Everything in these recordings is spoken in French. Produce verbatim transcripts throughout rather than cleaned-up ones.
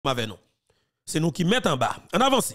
avec nous. C'est nous qui mettons en bas. En avance.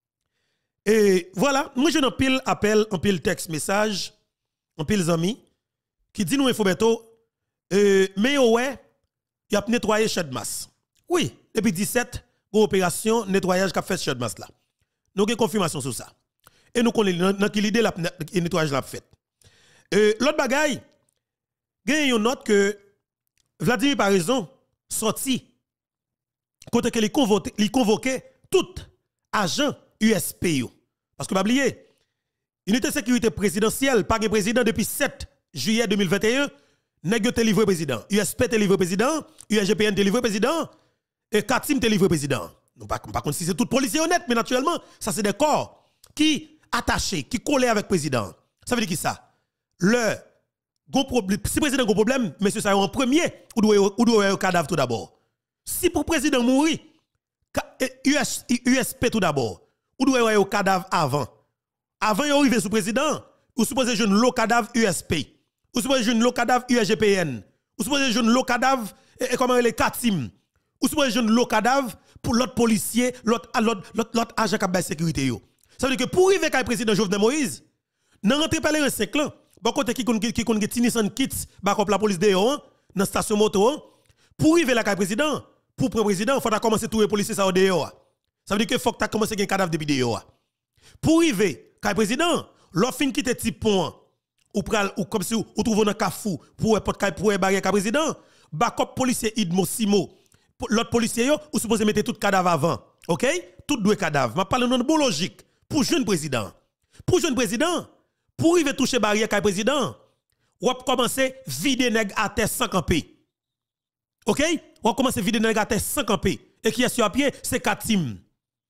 Et voilà, moi j'ai un pile appel, un pile texte message, un pile amis qui dit nous Infobeto euh, mais ouais, il a nettoyé Chadmas. Oui, depuis dix-sept, opération nettoyage qu'a fait Chadmas là. Nous avons confirmation sur ça. Et nous connaissons dans quelle idée le nettoyage l'a fait. Euh, l'autre bagaille, il y a une note que Vladimir par raison sorti côté que il convoqué, il convoqué tout agent U S P yo. Parce que pas oublier, unité sécurité présidentielle pas de président depuis sept juillet deux mille vingt et un, nèg te livré président, U S P te livré président, U S G P N te livré président et Katim te livré président. Non pas par contre si c'est tout policier honnête mais naturellement ça c'est des corps qui attachés, qui collés avec président. Ça veut dire qui ça? Le gon problème, si président a un problème, monsieur ça en premier ou doit ou doit un cadavre tout d'abord. Si pour président mourir, U S P tout d'abord, ou doit avoir un cadavre avant. Avant de arriver sous président, ou supposé jeune le cadavre U S P, ou supposé jeune le cadavre U S G P N, ou supposé jeune le cadavre et comment les Katim, ou supposé jeune le cadavre pour l'autre policier, l'autre l'autre agent de sécurité yo. Ça veut dire que pour arriver avec le président Jovenel Moïse, nan rentre pas les cinq ans, bon côté qui kon qui kon Nissan Kits, ba comme la police de yo, dans station moto, pour arriver là avec le président, pour prendre président, il faut commencer tout les policiers ça au dehors. Ça veut dire que faut que tu commencer à cadavre depuis dehors. Pour arriver avec le président, l'offre fin quitte petit pont ou pral ou comme si ou trouve dans Kafou pour pour pour barrière avec président, backup policier Idmo Simo, l'autre policier yo ou supposé mettre tout cadavre avant. OK? Tout deux cadavres. Je parle de bon logique pour jeune président. Pour jeune président, pour arriver toucher barrière avec président, ou commencer vider nèg à terre sans camper. OK? On commence à vider nèg à terre sans camper. Et qui est sur pied, c'est Katim.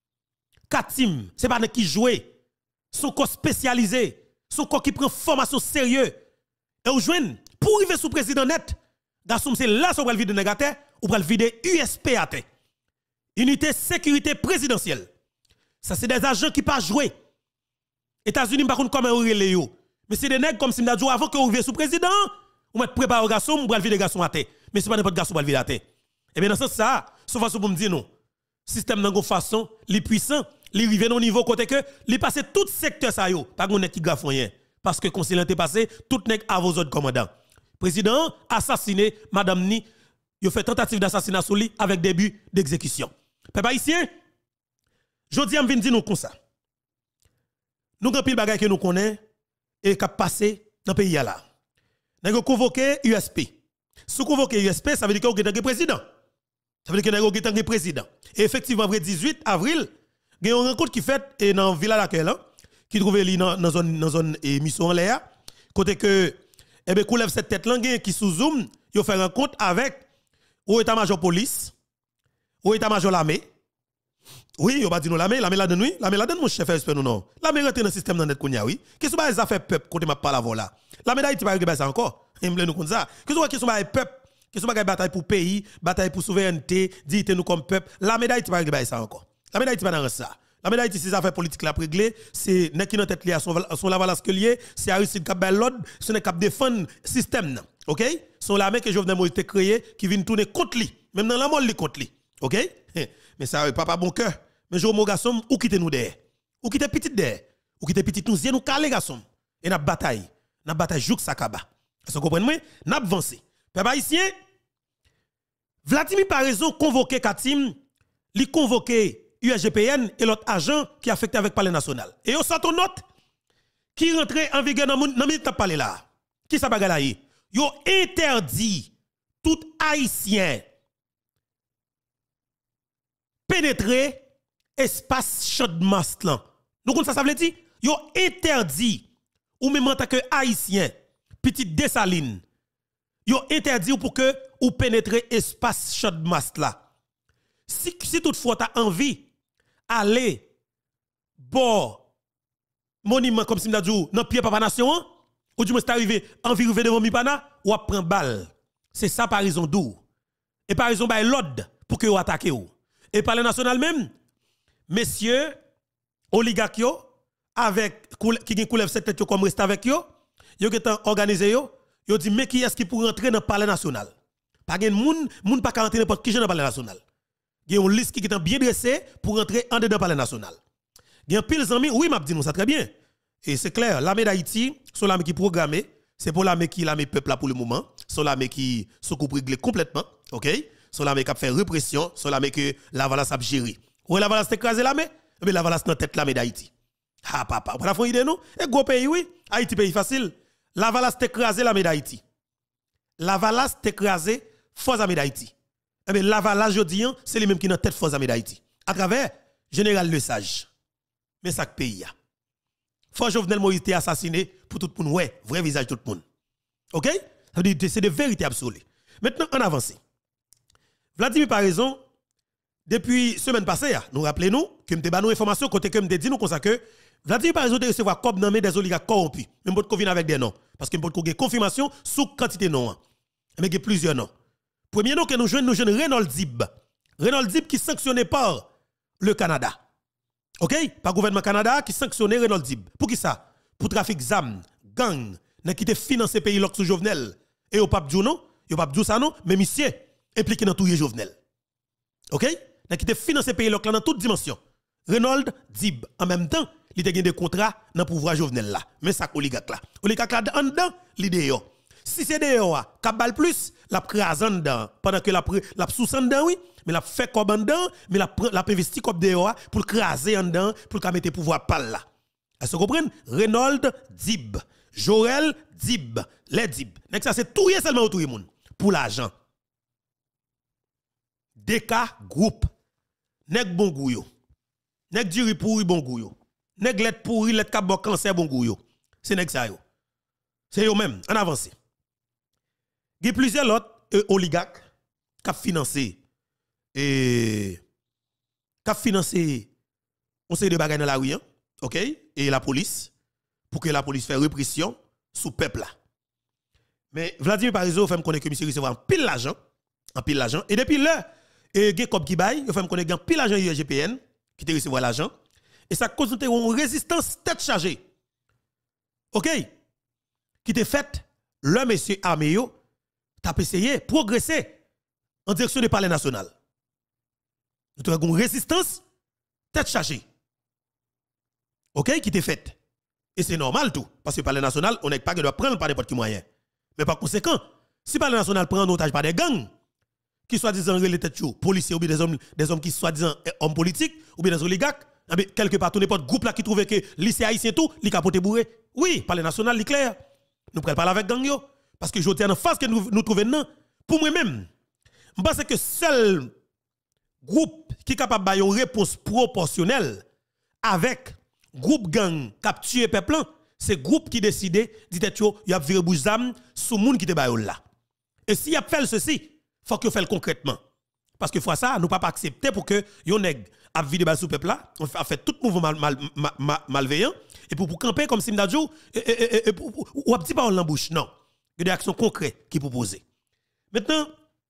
Katim, c'est pas qui joue. Son corps spécialisé, son corps qui prend formation sérieux. Et ou joine, pour arriver sous président net, garçon c'est là sur le vider nèg à terre ou pour le vider U S P à terre. Unité sécurité présidentielle. Ça c'est des agents qui pas jouer. États-Unis par contre comment relé yo. Mais c'est des nègres comme si m'a dit avant que vous arriviez sous président, ou mettre préparer au garçon pour le vider garçon à terre. Mais c'est pas n'importe garçon pour le vider à terre. Et bien dans ce sens ça, sauf façon pour me dire non. Système dans façon, les puissants, les rivé au niveau côté que les passer tout secteur ça yo, pas gon qui grave rien parce que conseil l'année passé, tout nèg à vos autres commandants. Président assassiné madame ni, yo fait tentative d'assassinat sur lui avec début d'exécution. Peuple haïtien, jodi am vinn dire nous comme ça. Nous grand pile bagay que nous connaît et qui passé dans pays là. Nous convoqué U S P. Si convoqué U S P, ça veut dire que vous êtes un président. Ça veut dire que vous êtes un président. Et effectivement, après dix-huit avril, il y a une rencontre qui fait dans la ville laquelle qui trouve dans dans zone dans zone mission en l'air côté que eh ben coulève cette tête là qui sous zoom, il fait rencontre avec au état-major police, au état-major l'armée. Oui, on va dire nous l'armée, l'armée la donne oui, l'armée la donne mon chef espère nous non. L'armée rentre dans le système dans net konya oui. Qu'est-ce que ça fait peuple côté m'a pas la voilà. L'armée d'Haïti pas regarder ça encore. Aime nous comme ça. Qu'est-ce que ça peuple, qu'est-ce que bataille pour pays, bataille pour souveraineté, dignité nous comme peuple. L'armée d'Haïti pas regarder ça encore. L'armée d'Haïti pas dans ça. L'armée d'Haïti ces affaires politiques la régler, c'est n'est qui dans tête lié à son son lavalas que lié, c'est Aristide qui a l'ordre, ce n'est cap défendre système. OK? Son l'armée que Jovenel Moïse a créé qui vient tourner contre lui, même dans la mort lui contre lui. OK? Mais ça papa bon cœur. Mais je mon garçon ou quitter nous derrière. Ou quitter petit derrière. Ou quitter petit nous nous caler garçon. Et n'a bataille. N'a bataille jouk sakaba. Est-ce que vous comprenez moi? N'a avancé. Peuple haïtien Vladimir par raison convoqué Katim, li convoqué U S G P N et l'autre agent qui affecté avec Palais national. Et on sort note qui rentrait en vigueur dans dans minute parler là. Qui ça bagay là y? Yo interdit tout haïtien pénétrer espace Chadmas là. Nous connaissons ça, ça veut dire yo interdit ou même en tant que haïtien petit Dessaline yo interdit pour que ou pénétrer espace Chadmas là. Si si toutefois tu as envie aller bon monument comme si m'a dit dans pied papa nation ou du moins c'est arrivé envie arriver devant Mipana ou a prend balle. C'est ça par raison d'où. Et par raison by l'ordre pour que vous attaquez ou. Et par le national même messieurs oligarques avec qui coulève cette tête comme reste avec yo yo qui organisé yo yo dit mais qui est-ce qui pour rentrer dans le palais national pas gen moun moun pas rentrer n'importe qui dans le palais national Il y a une liste qui est bien dressée pour entrer en dedans palais national. Il y a pile amis, oui, m'a dit nous ça très bien. Et c'est clair, l'armée d'Haïti, c'est l'armée qui est programmée, c'est pour l'armée qui l'armée peuple là pour le moment, c'est l'armée qui se coupe réglé complètement, OK? C'est l'armée qui a fait répression, c'est l'armée que la Valace a géré. Ou la Valace écrasé l'armée, mais la Valace dans tête l'armée d'Haïti. Ah papa, vous avez une idée non? Et gros pays oui, Haïti pays facile. La Valace écrasé l'armée d'Haïti. La Valace écrasé force armée d'Haïti. Mais la Valace jodi c'est les mêmes qui dans tête force armée d'Haïti. À travers général Le Sage. Mais ça pays a. Faut Jovenel Moïse été assassiné pour tout le monde, ouais, vrai visage tout le monde. OK? Ça veut dire c'est de vérité absolue. Maintenant, on avance. Vladimir par raison, depuis semaine passée, nous rappelons-nous que nous avons une information côté que nous dit nous comme ça que Vladimir par raison de recevoir comme nommé des oligarques corrompus. Même pas de avec des noms parce que nous avons confirmation sous quantité de noms. Mais il y a plusieurs noms. Premier nom que nous jouons, nous jouons Reynold Dib. Reynold Dib qui est sanctionné par le Canada. OK? Par le gouvernement Canada qui sanctionne Reynold Dib. Pour qui ça? Pour trafic d'armes, gang, qui te finance pays sous Jovenel. Et au pape Djouno, au pape Djoussano, mais monsieur impliqué dans tout les Jovenel. OK? Qui te finance pays dans toute dimension. Reynold Dib, en même temps, il a gagné des contrats dans le pouvoir Jovenel là. Mais ça, oligarque là. Oligarque là, en dedans, l'idée. Si c'est des gens qui ont plus, la crase en dedans, pendant que la la sous en dedans, oui, mais la fait comme en dedans, mais la la investi comme des gens pour craser en dedans, pour mettre pouvoir pal là. Est-ce que vous comprenez? Reynold Dib, Joël Dib, les Dib. Nek ça c'est tout seulement autour du monde pour l'argent. D K groupe. Nek bon gouyo. Nek diri pourri bon gouyo. Nek let pourri let ka bon cancer bon gouyo. C'est nek ça yo. C'est yo même, en avance. Il y a plusieurs autres euh, oligarques qui ont financé et qui ont financé on sait de bagages dans la rue, hein, OK, et la police pour que la police fasse répression sous peuple là. Mais Vladimir Parizeau fait me connaître que monsieur recevoir en pile l'argent, en pile l'argent et depuis là et gè comme qui bail, il fait me connaître en pile l'argent I R G P N qui te recevoir l'argent et ça cause une résistance tête chargée. OK, qui te fait le monsieur Arméo t'as essayé progresser en direction du palais national. Nous avons une résistance tête chargée. OK, qui t'est faite. Et c'est normal tout. Parce que le palais national, on n'est pas doit prendre par n'importe quel moyen. Mais par conséquent, si le palais national prend en otage par des gangs, qui soi-disant les têtes chauds, policiers ou bien des hommes, des hommes qui soi-disant hommes politiques, ou bien des oligarques, quelque part, tout n'importe groupe là qui trouve que lycée haïtien tout, li capote bourré. Oui, palais national, li clair. Nous prenons parler avec gang yo. Parce que je tiens en face que nous, nous trouvons non. Pour moi-même, je pense que seul groupe qui est capable de une réponse proportionnelle avec groupe gang capturé peuple, c'est groupe qui décide de y a viré bouche d'âme sous monde qui te bail là. Et si y a fait ceci, faut que fait concrètement. Parce que fois ça, nous pas accepter pour que yon nèg a vidé bal sous peuple là, on a fait tout mouvement mal, mal, mal, mal, malveillant et pour pour camper comme si m'dadjou et et et ou a petit pas en bouche non. Il y a des actions concrètes qui proposent. Maintenant,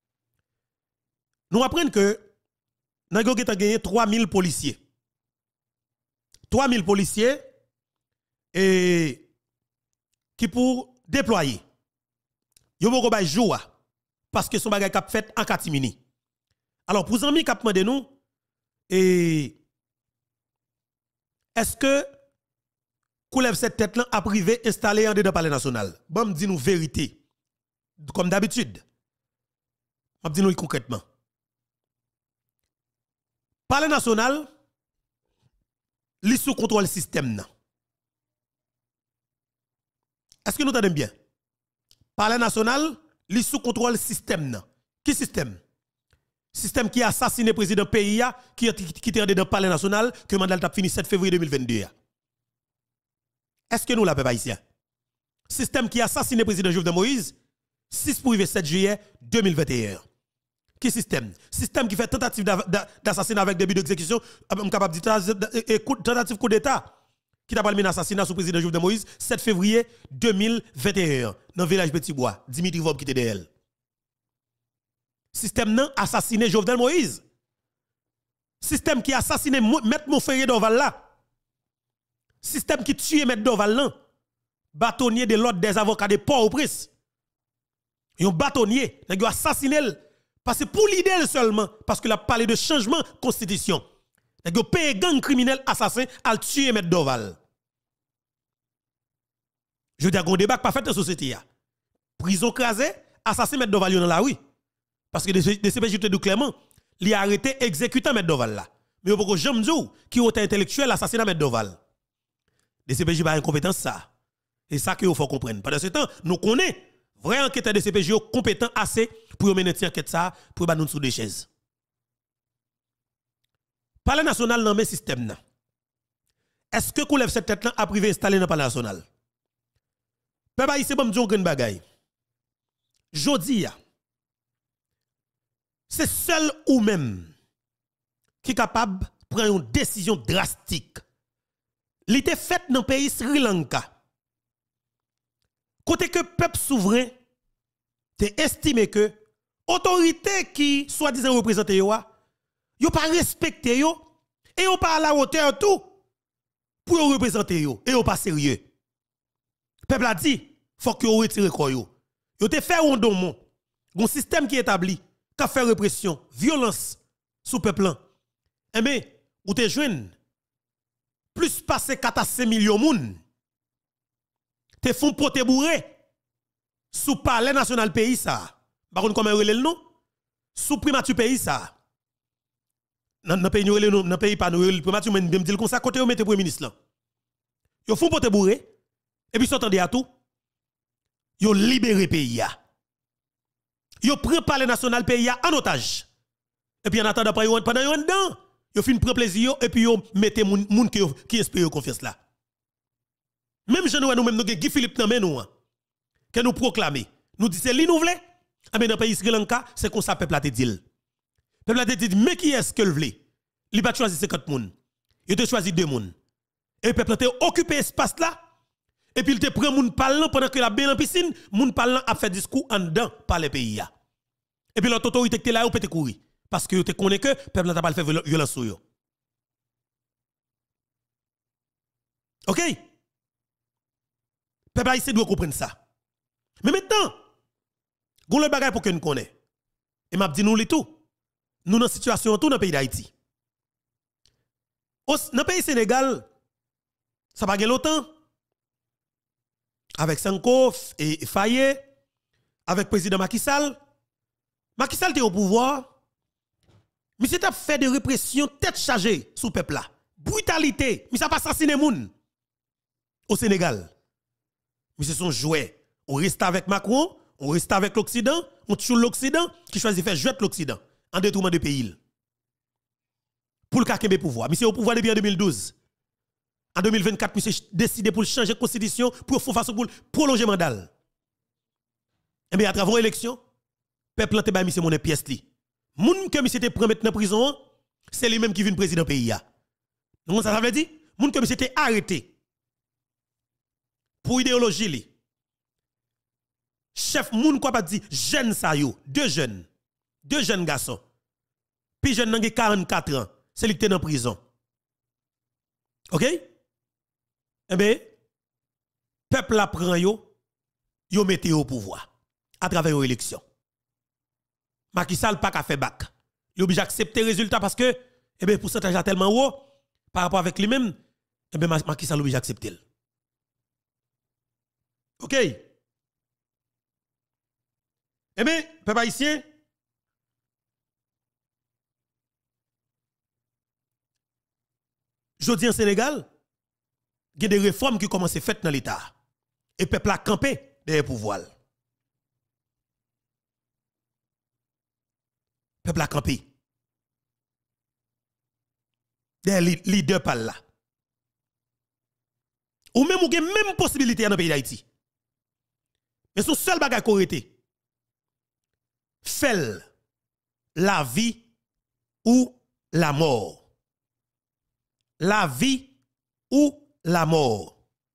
nous apprenons que nous avons gagné trois mille policiers. trois mille policiers et qui pour déployer. Yo moko bay joua parce que son bagay k'ap fait en catimini. Alors pour amis k'ap mandé nous et est-ce que Koulève cette tête là a privé installé en dedans palais national. Bon me dit nous vérité. Comme d'habitude. M'a dit nous concrètement. Palais national li sous contrôle système nan. Est-ce que nous entendons bien? Palais national li sous contrôle système nan. Qui système? Système qui a assassiné le président pays qui qui était dans palais national que mandat t'a fini sept février deux mille vingt-deux. Est-ce que nous la peuple haïtien? Système qui a assassiné le président Jovenel Moïse six pour sept juillet deux mille vingt et un. Qui système? Système qui fait tentative d'assassinat avec début d'exécution, capable de dire tentative coup d'état qui t'a parlé d'assassinat sous le président Jovenel Moïse sept février deux mille vingt et un dans le village Petit Bois, Dimitri Vob qui était derrière. Système non assassiné Jovenel Moïse. Système qui a assassiné Maître Montferrier d'Oval là. Système qui tue Maître d'Oval là. Bâtonnier de l'ordre des avocats de Port-au-Prince. Un bâtonnier, il a assassiné Parce que pour l'idée seulement, parce qu'il a parlé de changement de constitution. Il a payé gang criminel assassin à tuer M. Doval. Je dis à un débat pas fait dans la société. Prison crasée, assassin M. Doval dans la rue. Parce que des C P J dit clairement, il a arrêté exécutant M. Doval là. Mais il n'y a pas jamais dit qui est intellectuel assassinat M. Doval. Des C P J pas incompétence ça. Et ça qu'il faut comprendre. Pendant ce temps, nous connaissons vrai enquêteur de C P J compétent assez pour mener cette enquête ça pour nous sous des chaises. Parlement national dans le système. Est-ce que qu'on lève cette tête là à privé installé dans le Parlement national? Peuple haïtien bon dire une bagaille. Jodi ya. C'est seul ou même qui est capable de prendre une décision drastique. Il était fait dans le pays Sri Lanka. Côté que peuple souverain te estimé que autorité qui soi-disant représente yo yo pas respecté yo et yo pas à la hauteur tout pour yo représenter yo et yo pas sérieux. Peuple a dit faut que yo retire quoi yo. Yo te fait un don un système qui est établi qui a fait répression, violence sous peuple là. Eh bien, ou te joine plus passé quatre à cinq millions moun. Te font pote bourré sous palais national pays ça. Par contre comment relève le nom? Sous primature pays ça. Dans pays nous relève dans pays pas nous relève primature même me dire comme ça côté au mette premier ministre là. Yo font pote bourré et puis s'entendez à tout. Yo libéré pays ya. Yo prend palais national pays ya en otage. Et puis en attendant pendant yon dedans, yo fin prend plaisir et puis yo mettez moun moun qui qui espère confiance là. Même je nous même nous Guy Philippe nan men nous que nous proclamer. Nous dit c'est li nous vle. Ah ben dans pays Sri Lanka, c'est comme ça peuple a te dit. Peuple a te dit mais qui est-ce que le vle? Il pas choisi cinquante moun. Il te choisi deux moun. Et peuple a te occupé espace là. Et puis il te prend moun parlant pendant que la bain en piscine, moun parlant a fait discours en dedans par les pays ya. Et puis l'autre autorité qui est là ou peut te courir parce que te connaît que peuple n'a pas fait violence sur yo. OK? Peuple haïtien doit comprendre ça. Mais maintenant, gon le bagay pour que nous connaissons. Et m'a dit nous li tout. Nous dans situation tout dans le pays d'Haïti. Dans le pays Sénégal, ça pas gen longtemps. Avec Sanko et Faye, avec le président Macky Sall. Macky Sall était au pouvoir. Mais c'est a fait de répression tête chargée sous peuple là. Brutalité, mais ça pas assassiner moun au Sénégal. Mais c'est son jouet. On reste avec Macron, on reste avec l'Occident, on tue l'Occident qui choisit de faire jouer l'Occident en détournement de pays. Pour le kakebe pouvoir. Monsieur au pouvoir depuis en deux mille douze. En deux mille vingt-quatre, monsieur décidé pour changer la constitution pour faire façon pour prolonger le mandat. Et bien à travers l'élection, peuple te ba monsieur mon pièce li. Moun que monsieur te prend mettre en prison, c'est lui même qui vient président pays a. Donc ça veut dire moun que monsieur te arrêté pour idéologie li. Chef moun quoi pas dit jeune sa yo, deux jeunes, deux jeunes garçons. Puis jeune nan quarante-quatre ans, c'est lui qui est en prison. OK? Eh bien, peuple la prend yo, yo mette au pouvoir à travers une élection. Macky Sall pas qu'à faire bac. Il est obligé d'accepter le résultat parce que eh bien pourcentage est tellement haut par rapport avec lui-même, eh bien Macky Sall est obligé d'accepter. OK? Eh bien, peuple haïtien, je dis en Sénégal, il y a des réformes qui commencent à faire dans l'État. Et le peuple a campé derrière le pouvoir. Le peuple a campé. Derrière les leaders par là. Ou même, ou avez même possibilité dans le pays d'Haïti. Mais son seul bagage qu'on été, fait la vie ou la mort. La vie ou la mort.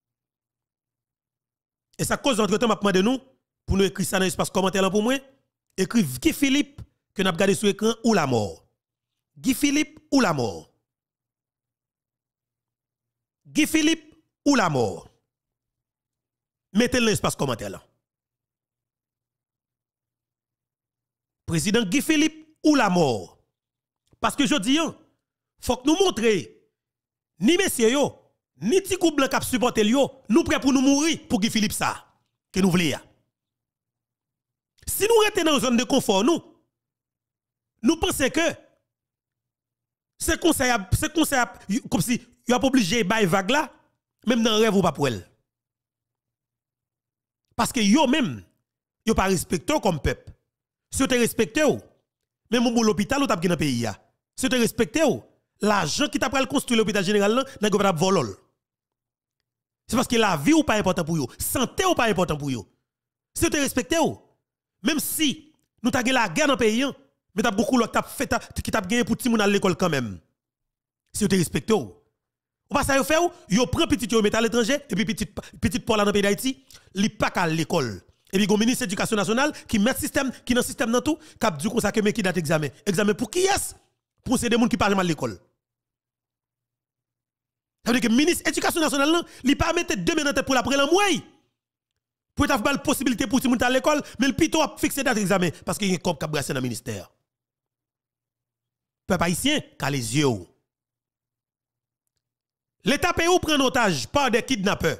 Et ça cause entre-temps, m'a demandé nous, pour nous écrire ça dans l'espace commentaire pour moi, écrire Guy Philippe, que nous avons regardé sur l'écran, ou la mort. Guy Philippe ou la mort. Guy Philippe ou la mort. Mettez-le dans l'espace commentaire là. président Guy Philippe ou la mort. Parce que je dis, il faut que nous montrions, ni messieurs yo, ni petit couple blanc qui supporte yo, nous prêts pour nous mourir pour Guy Philippe ça, que nous voulons. Si nous restons dans une zone de confort, nous, nous pensons que ce conseil, ce conseil, comme si il a pas obligé de vague là, même dans le rêve ou pas pour elle. Parce que yo même, yo pas respecté comme peuple. Si vous respecté, même au l'hôpital ou t'as dans le pays, si vous respecté, l'argent qui t'a pris construire l'hôpital général là, n'a pas volol. C'est parce que la vie ou pas important pour vous, santé ou pas important pour vous. Si vous respecté, même si nous t'a la guerre dans le pays, mais t'as beaucoup l'autre fait qui t'a gagné pour tout le monde à l'école quand même. Si vous respecté, ou pas ça vous fait, vous prenez petit yo met à l'étranger et puis petit petit Paul dans le pays d'Haïti, li pas à l'école. Et puis, le ministre de l'Éducation nationale qui met système, qui dans le système dans tout, qui a dit comme ça que mais qui date examen. Examen pour qui est-ce? Pour ces gens qui parlent mal à l'école. Ça veut dire que le ministre de l'Éducation nationale, il ne pas mettre deux minutes pour l'après l'envoyer. Pour avoir la possibilité pour tout le monde à l'école, mais le plutôt a fixé date examen parce qu'il y a un corps qui a brassé dans le ministère. Peuple haïtien, qui a les yeux. L'État pays prend en otage par des kidnappeurs.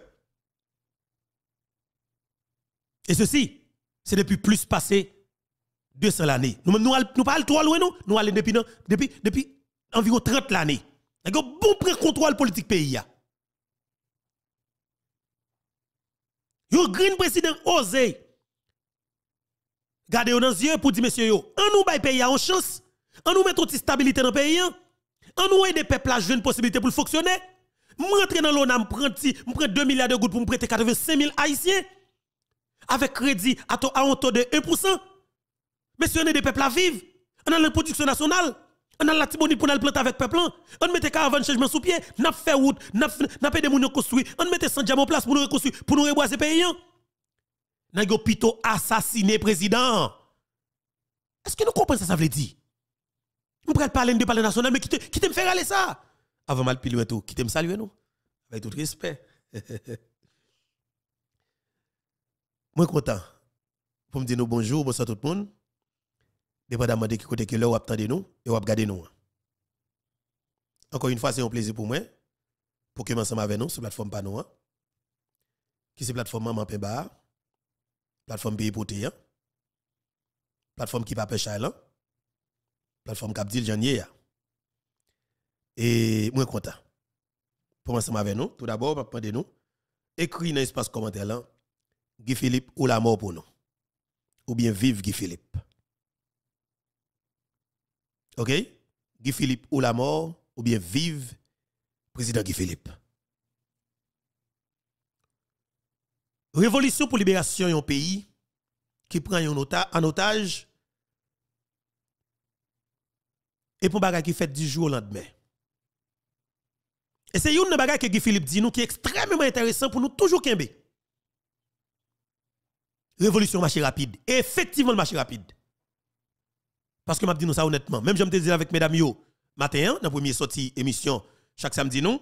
Et ceci, c'est depuis plus passé deux cents l'année. Nous nous nous parlons trop loin nous, nous allons depuis depuis depuis environ trente l'année. Il y a un bon prend contrôle politique pays a. Yo green président osé garder dans les yeux pour dire monsieur yo, on nous bail pays en chance, on nous met une stabilité dans le pays, on nous aide des peuples à jouer une possibilité pour fonctionner. M'rentrer dans l'O N A M prend prend deux milliards de gouttes pour me prêter quatre-vingt-cinq mille haïtiens. Avec crédit à un taux de un pour cent. Mais si on est des peuples à vivre, on a la production nationale, on a la tibonite pour nous planter avec le peuple, on met caravane changement sous pied, on a fait route, on a fait des mounions construits, on met sans diamant en place pour nous reconstruire, pour nous reboiser pays. On a plutôt assassiné président. Est-ce que nous comprenons ça, ça veut dire? On pourrait parler de parler national, mais qui te, qui te me fait aller ça? Avant mal pilou et tout, qui te me saluer nous? Avec tout respect. Moi content pour me dire nous bonjour, bonsoir tout le monde. Dépendamment de qui côté que là ou attendez nous et ou regarder nous. Encore une fois, c'est un plaisir pour moi pour que ensemble avec nous sur plateforme Pano. Qui c'est plateforme Maman Pemba, plateforme Pays Poté, plateforme qui Pape Charles, plateforme Capdil Janier. Et moi content pour ensemble avec nous. Tout d'abord, attendez nous écrit dans l'espace commentaire là Guy Philippe ou la mort pour nous. Ou bien vive Guy Philippe. OK? Guy Philippe ou la mort, ou bien vive président Guy Philippe. Révolution pour libération d'un pays qui prend en otage et pour bagay qui fait du jour au lendemain. Et c'est une bagay que Guy Philippe dit nous qui est extrêmement intéressant pour nous toujours kembe. Révolution marché rapide. Et effectivement, le marché rapide. Parce que je dis nous ça honnêtement. Même je me dis avec mesdames yo, matin, dans la première sortie émission, chaque samedi, non.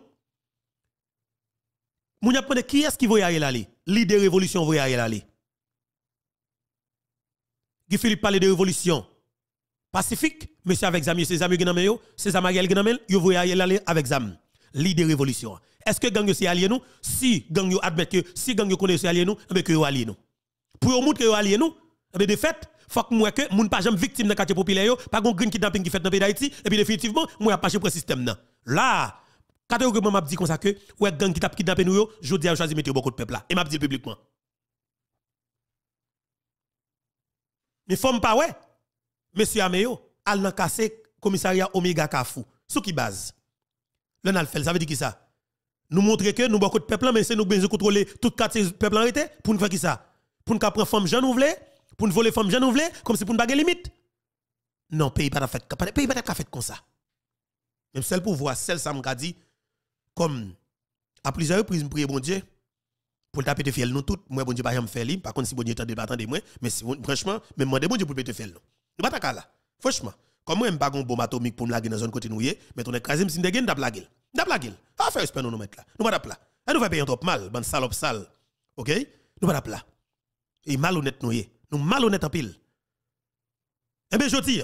Moun a demandé qui est-ce qui va y aller? L'idée de révolution va y aller. Guy Philippe parle de révolution pacifique, monsieur avec Zami, ses amis qui n'ont pas, ses amis qui n'ont pas, yo va y aller avec Zam. L'idée de révolution. Est-ce que gang yo c'est allié nous? Si gang yo admet que, si gang yo connaît c'est allié nous, mais que yo allié nous. Pour vous montrer que vous alliez nous, de fait, il faut que moi que moun pas jamais victime dans quartier populaire yo, pas gon green kidnapping qui fait dans le pays d'Haïti et puis définitivement moi pas pour système nan. Là, catégoriquement m'a dit comme ça que ouais gang qui t'a kidnappé nous yo, jodi a choisi mettre beaucoup de peuple là et m'a dit publiquement. Mais faut pas ouais. Monsieur Ameyo, al nan casser commissariat Omega Kafou. Sous qui base? Le nan fait ça veut dire qui ça? Nous montrer que nous beaucoup de peuple mais c'est nous besoin contrôler tout quartier peuple arrêté pour nous faire qui ça? Pour nous prendre femme jeune ou vle, pour nous voler femme jeune ou vle, comme si pour nous baguer limite. Non, pays pas fait, pays pas fait comme ça. Même celle pour voir, celle ça m'a dit, comme à plusieurs reprises, je prie bon Dieu, pour le taper de fiel nous toutes, moi bon Dieu pas jamais faire li, par contre si bon Dieu tente pas attendre moi, mais si, franchement, même moi bon Dieu pour péter fiel nous. Nous pas ta là. Franchement, comme moi, je pas une bombe atomique pour me laguer dans zone côté noué, mais on écrasé m'sin de gain d'ap laguer. D'ap laguer. Pas faire respect nous mettre là. Nous pas d'ap là. Et nous va payer un top mal, ban salope sale. OK? Nous pas d'ap là. Et malhonnête nous nous malhonnête en pile. Eh bien, je dis,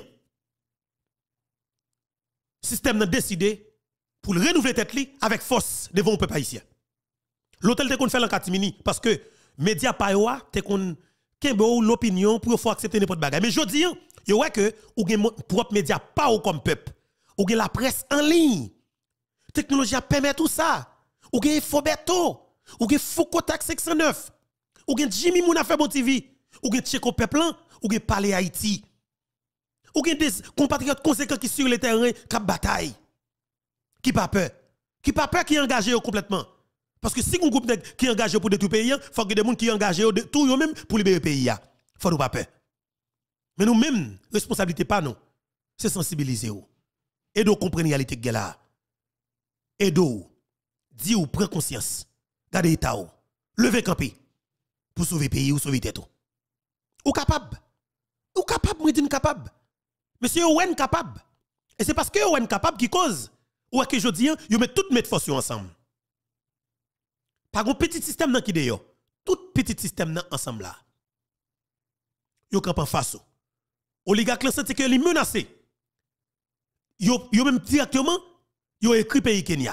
le système a décidé pour le renouveler tête li avec force devant le peuple haïtien. L'hôtel te qu'on fait en catimini parce que média pa yo te qu'on kembo l'opinion pour faut accepter n'importe bagaille. Mais je dis, yo ouais que ou gen propre média pas ou comme peuple. Ou gen la presse en ligne. Technologie a permet tout ça. Ou gen Fobeto, ou gen Foucault cinq cent neuf, ou gen Jimmy Mouna fait bon T V, ou gen Tcheko Peuple, ou gen Palais Haïti. Ou gen des compatriotes conséquents qui sur le terrain qui bataille. Qui pas peur. Qui pas peur qui engagé complètement. Parce que si un groupe qui est engagé pour détruire le pays, il faut que des gens qui sont engagés tout eux même pour libérer le pays. Il faut nous pas peur. Mais nous mêmes responsabilité pas nous. C'est sensibiliser ou. Et de comprendre la réalité que là. Et de dire ou prendre conscience. Gardez l'état ou. Levez camper pour sauver le pays ou sauver tête ou. Ou capable. Ou capable, moi dis capable. Monsieur ou est capable. Et c'est parce que ou est capable qui cause ou que je dis, vous mettez toutes mes forces ensemble. Pas un petit système dans qui d'ailleurs. Tout petit système dans ensemble là. Yo camp en face. Oligarque le senti que li menacé. Yo yo même directement yo écrit pays Kenya.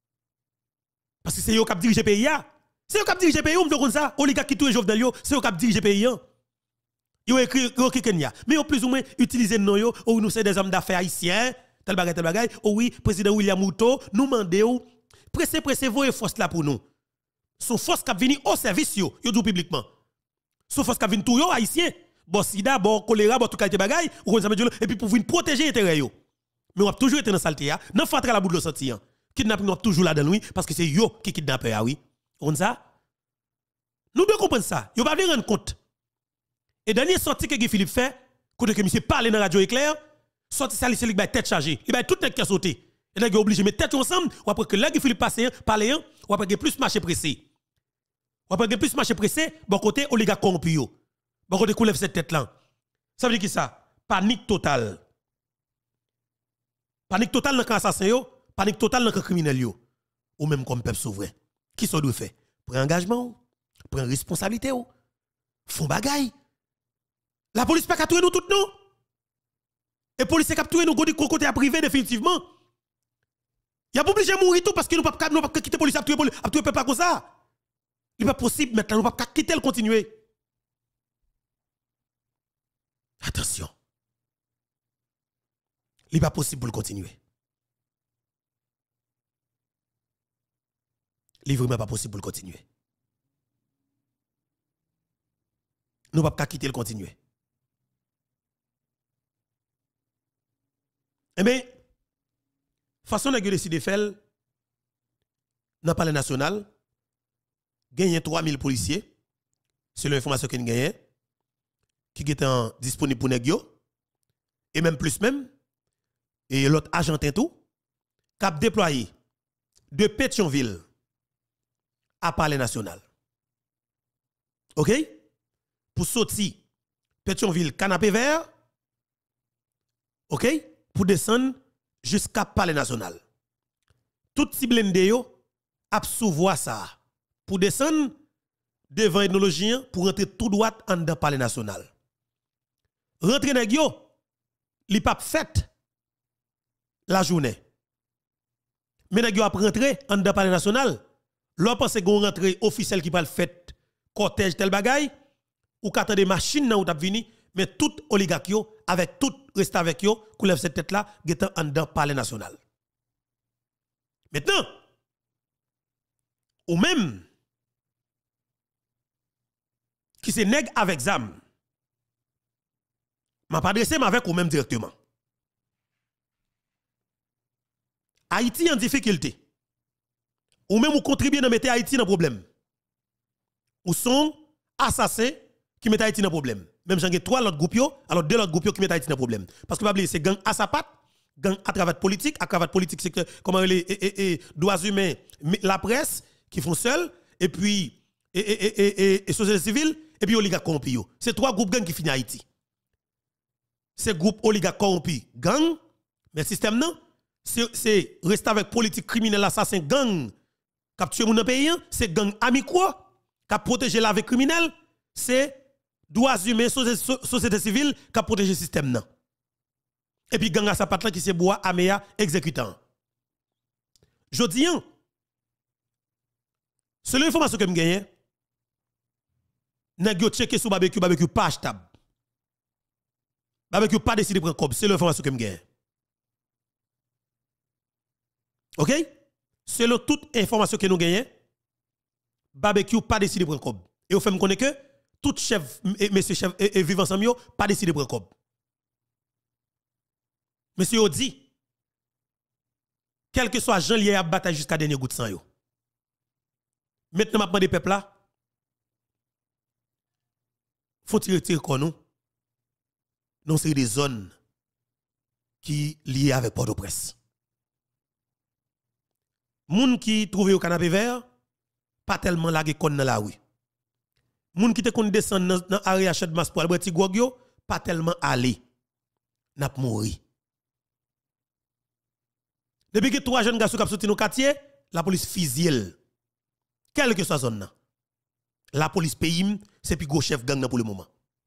Parce que c'est yo qui dirige le pays. C'est yo qui dirige le pays, on me comme ça. Oligarque qui tout Jovenel yo, c'est yo qui dirige le pays. Yo écrit yo Kenya. Mais yo plus ou moins utiliser non yo ou nous c'est des hommes d'affaires haïtiens, tel bagay tel bagay. Oh oui, président William Ruto nous mandé ou pressé pressé voyer force là pour nous. Son force qui vient au service yo, yo dit publiquement. Son force qui vient tout yo haïtien. Bon sida, bon choléra, bon tout qualité bagay, ou comme ça et puis pour venir protéger intérêt yo. Mais on a toujours été dans saleté ya, nan fatre la bout de senti ya. Kidnapping on toujours là dans lui parce que c'est yo qui kidnappe ya oui. On ça? Nous devons comprendre ça. Yo pas bien rendre compte. Et dernier sortie que Guy Philippe fait, côté que monsieur parle dans radio éclair, sorti ça c'est lui ba tête chargée. Il ba tout tête qui a sauté. Et là il obligé mettre tête ensemble, ou après que là Guy Philippe passe parler, ou après plus marché pressé. Ou après plus marché pressé, bon côté oligarque corrompu yo. Bon côté coulève cette tête là. Ça veut dire qui ça? Panique totale. Panique totale dans le assassin yo, panique totale dans le criminel yo. Ou même comme peuple souverain. Qui ça doit faire? Prends engagement, prends responsabilité ou. Font bagaille. La police pas capturer nous toutes nous. Et police capturer nous côté à privé définitivement. Il y a pas obligé de mourir tout parce que nous pas nous pas quitter police à tuer police à tuer peuple comme ça. Il n'est pas possible maintenant nous pas quitter le continuer. Attention. Il n'est pas possible pour le continuer. Il n'est vraiment pas possible pour le continuer. Nous ne pouvons pas quitter le continuer. Eh bien, façon de décider de faire, dans le palais national, gagner trois mille policiers, c'est l'information qu'on gagne, qui sont disponibles pour nous, et même plus même, et l'autre agent tout, qui a déployé de Pétionville à palais national. OK? Pour sortir Pétionville canapé vert, OK? Pour descendre jusqu'à palais national. Tout cible de yo a sous ça pour descendre devant ethnologien pour rentrer tout droit en dans palais national. Rentrer nèg yo, li pas fait la journée. Mais nèg yo a rentrer en dans palais national, l'on pense gon rentrée officielle qui va le fait cortège tel bagay ou qu'attend des machines nan ou t'a vini mais tout oligarque yo avec tout reste avec yo coulève cette tête là getan en dans palais national. Maintenant ou même qui se nèg avec zam m'a pas adressé avec ou même directement. Haïti en difficulté. Ou même ou contribuer à mettre Haïti dans problème. Ou sont assassins qui mettent Haïti dans problème. Même j'en ai trois autres groupes, alors deux autres groupes qui mettent Haïti dans problème. Parce que pas oublier c'est gang à sa patte, gang à travers politique, à travers politique c'est que comment les et, et, et, droits humains, la presse qui font seul et puis et et et et, et société civile et puis oligarques corrompus. C'est trois groupes gang qui finissent Haïti. C'est groupe oligarques corrompus, gang, mais système non, c'est c'est rester avec politique criminelle assassin gang capturer mon pays, c'est gang amicaux qui protéger la vie criminelle, c'est droits humains, société civile qui protège le système. Et puis gang à sa patte là qui se bois Améa exécutant. Jodi an, selon l'information que me gagne, nèg yo checké sous barbecue, barbecue pas achetable. Barbecue pas décidé prendre cob, c'est l'information que me gagne. OK? Selon toute information que nous gagnons, barbecue pas décidé prendre cob. Et au fait me connaît que tout chef et monsieur chef et, et vivant ensemble pas décidé prendre cob. Monsieur yo dit quel que soit Jean lié à bataille jusqu'à dernier goutte sang yo. Maintenant m'a demandé peuple là faut tirer tirer kon nous. Non c'est des zones qui liées avec Port-au-Prince. Moun qui trouvé au canapé vert pas tellement lagé kon dans la rue. Moun qui te kon descend dans dans area chat mas pour aller ti gog yo pas tellement aller. N'a mouri. Depuis que trois jeunes garçons qui sorti dans quartier, la police fusille. Quelle que soit zone là. La police paye, c'est puis gros chef gang pour le moment.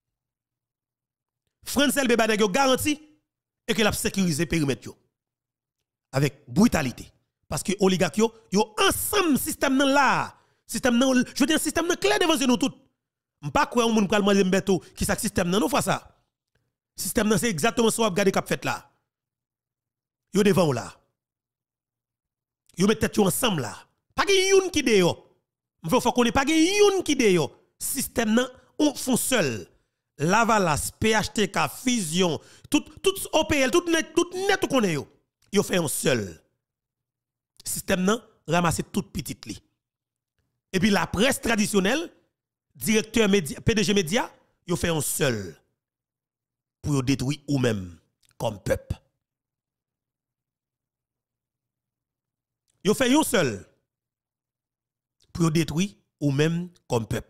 Francel Beba nèg yo garanti et que l'a sécuriser périmètre yo avec brutalité parce que oligarque yo yo ensemble système nan là, système nan je veux dire système nan clair devant nous tout. M'pas quoi on moun pral manger mbeto qui ça système nan non fois ça. Système nan c'est exactement ça regarder cap fait là. Yo devant là. Yo met tête yo ensemble là. Pas gen youn qui de yo. M'fò faut qu'on est pas gen youn qui de yo. Système nan on font seul. Lavalas, P H T K, Fusion, tout tout O P L, tout net tout net tout connaît yo. Yo fait un seul. Système nan ramasse tout petit li. Et puis la presse traditionnelle, directeur média, P D G média, yo fait un seul pour yo détruire ou même comme peuple. Yo fait un seul pour yo détruire ou même comme peuple.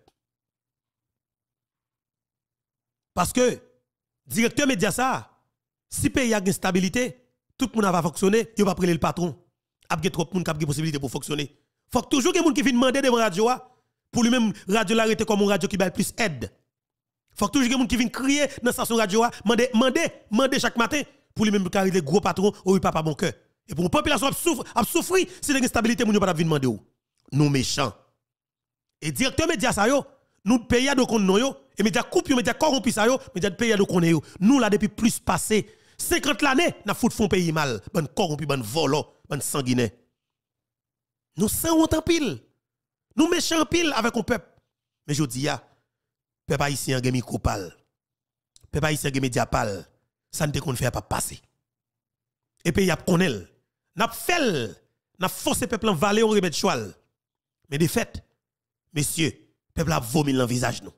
Parce que, directeur média ça, si pays a une stabilité, tout le monde va fonctionner, il va prendre le patron. Il y a trop de monde qui a une possibilité pour fonctionner. Il faut que toujours qu'il y ait des gens qui viennent demander devant la radio, pour lui-même, radio l'arrêter comme une radio qui va plus aide. Il faut que toujours qu'il y ait des gens qui viennent crier dans la station radio, demander, demander, demander chaque matin, pour lui-même carrer gros patrons, ou il pas bon cœur. Et pour une population qui souffre, si il y a une stabilité, nous ne pouvons pas venir demander. Nous méchants. Et directeur média ça, yo, nous pays à de kon yo et média coupe yo média corrompu ça yo média pays à de kon yo nous là depuis plus passé cinquante l'année n'a fout fond pays mal ban corrompu ban volo ban sanguinaire nous sans honte en pile nous méchants en pile avec un peuple mais je dis ya peuple haïtien gen micro pal peuple haïtien gen média pal ça ne te kon faire pas passer et pays a connaît n'a fait n'a forcé peuple en valer on remettre choual mais de fait messieurs peuple a vomi dans le visage nous.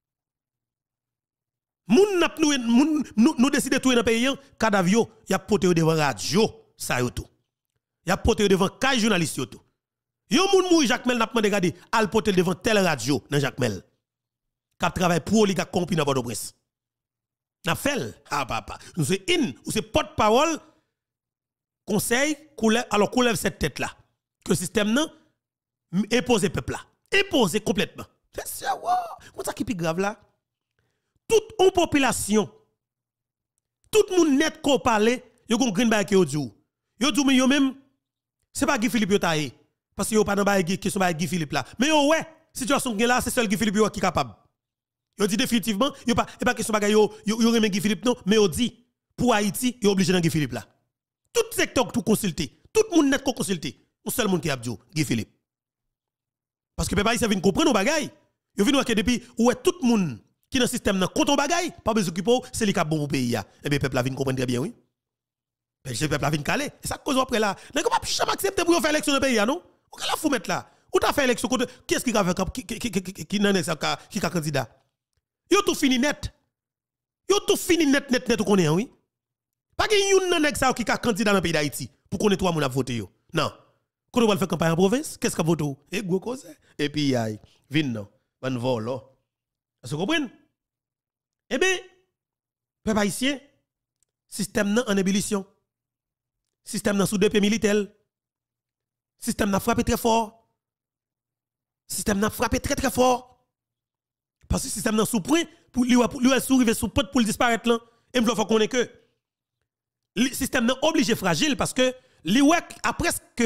Moun nap nou moun nous nous décider tout dans pays cadavre yo y a poté devant radio ça yo tout. Y a poté devant kay journaliste yo tout. Yo moun mouri Jacques Mel n'a pas regarder al poté devant telle radio dans Jacques Mel. K'ap travaille pour oligarque corrompu dans Port-au-Prince. N'a fait ah papa, nous c'est in ou c'est porte-parole conseil couleur alors coulève cette tête là que système nan imposer peuple là, imposer complètement. C'est ça, wow. Ça qui est grave là. Toute une population, tout le monde net qu'on parle, yo gon green bag yo djou. Yo djou mais yo même c'est pas Guy Philippe yo taillé parce que yo pas dans bag question bag Guy Philippe là. Mais yo ouais, situation gen là, c'est seul Guy Philippe yo qui capable. Yo dit définitivement, yo pas et pas question bag yo yo, yo remet Guy Philippe non, mais yo dit pour Haïti, yo obligé dans Guy Philippe là. Tout secteur tout consulter, tout le monde net qu'on consulter. Un seul monde qui a djou, Guy Philippe. Parce que peuple haïtien vient comprendre nos bagailles. Yo vinn que depuis où est tout le monde qui dans le système nan contre bagaille, pas besoin s'occuper, c'est li ka bon pour pays ya. Et bien peuple la vinn comprendre très bien oui. Le peuple la vinn calé. Et ça cause après là. N'a pas jamais accepter pour faire élection dans pays ya non? Ou la fou mettre là. Ou t'a fait élection contre qu'est-ce qui a fait qui qui qui qui nan ça qui ka candidat. Yo tout fini net. Yo tout fini net net net ou connaît oui. Pas gen yon nan nèg ça qui ka candidat dans pays d'Haïti pour connaître trois moun a voter yo. Non. Quand on va faire campagne en province, qu'est-ce qu'a voté? Et gros cause. Et puis aïe, vin non. Ban volo. Vous comprenez? Eh bien, peuple haïtien, système nan en ébullition. Système nan sous deux pieds militaires. Système n'a frappé très fort. Système n'a frappé très très fort. Parce que système n'a sous point pour lui lui souriver sous pote pour disparaître là. Et me faut qu'on est que le système n'est obligé fragile parce que li ouais à presque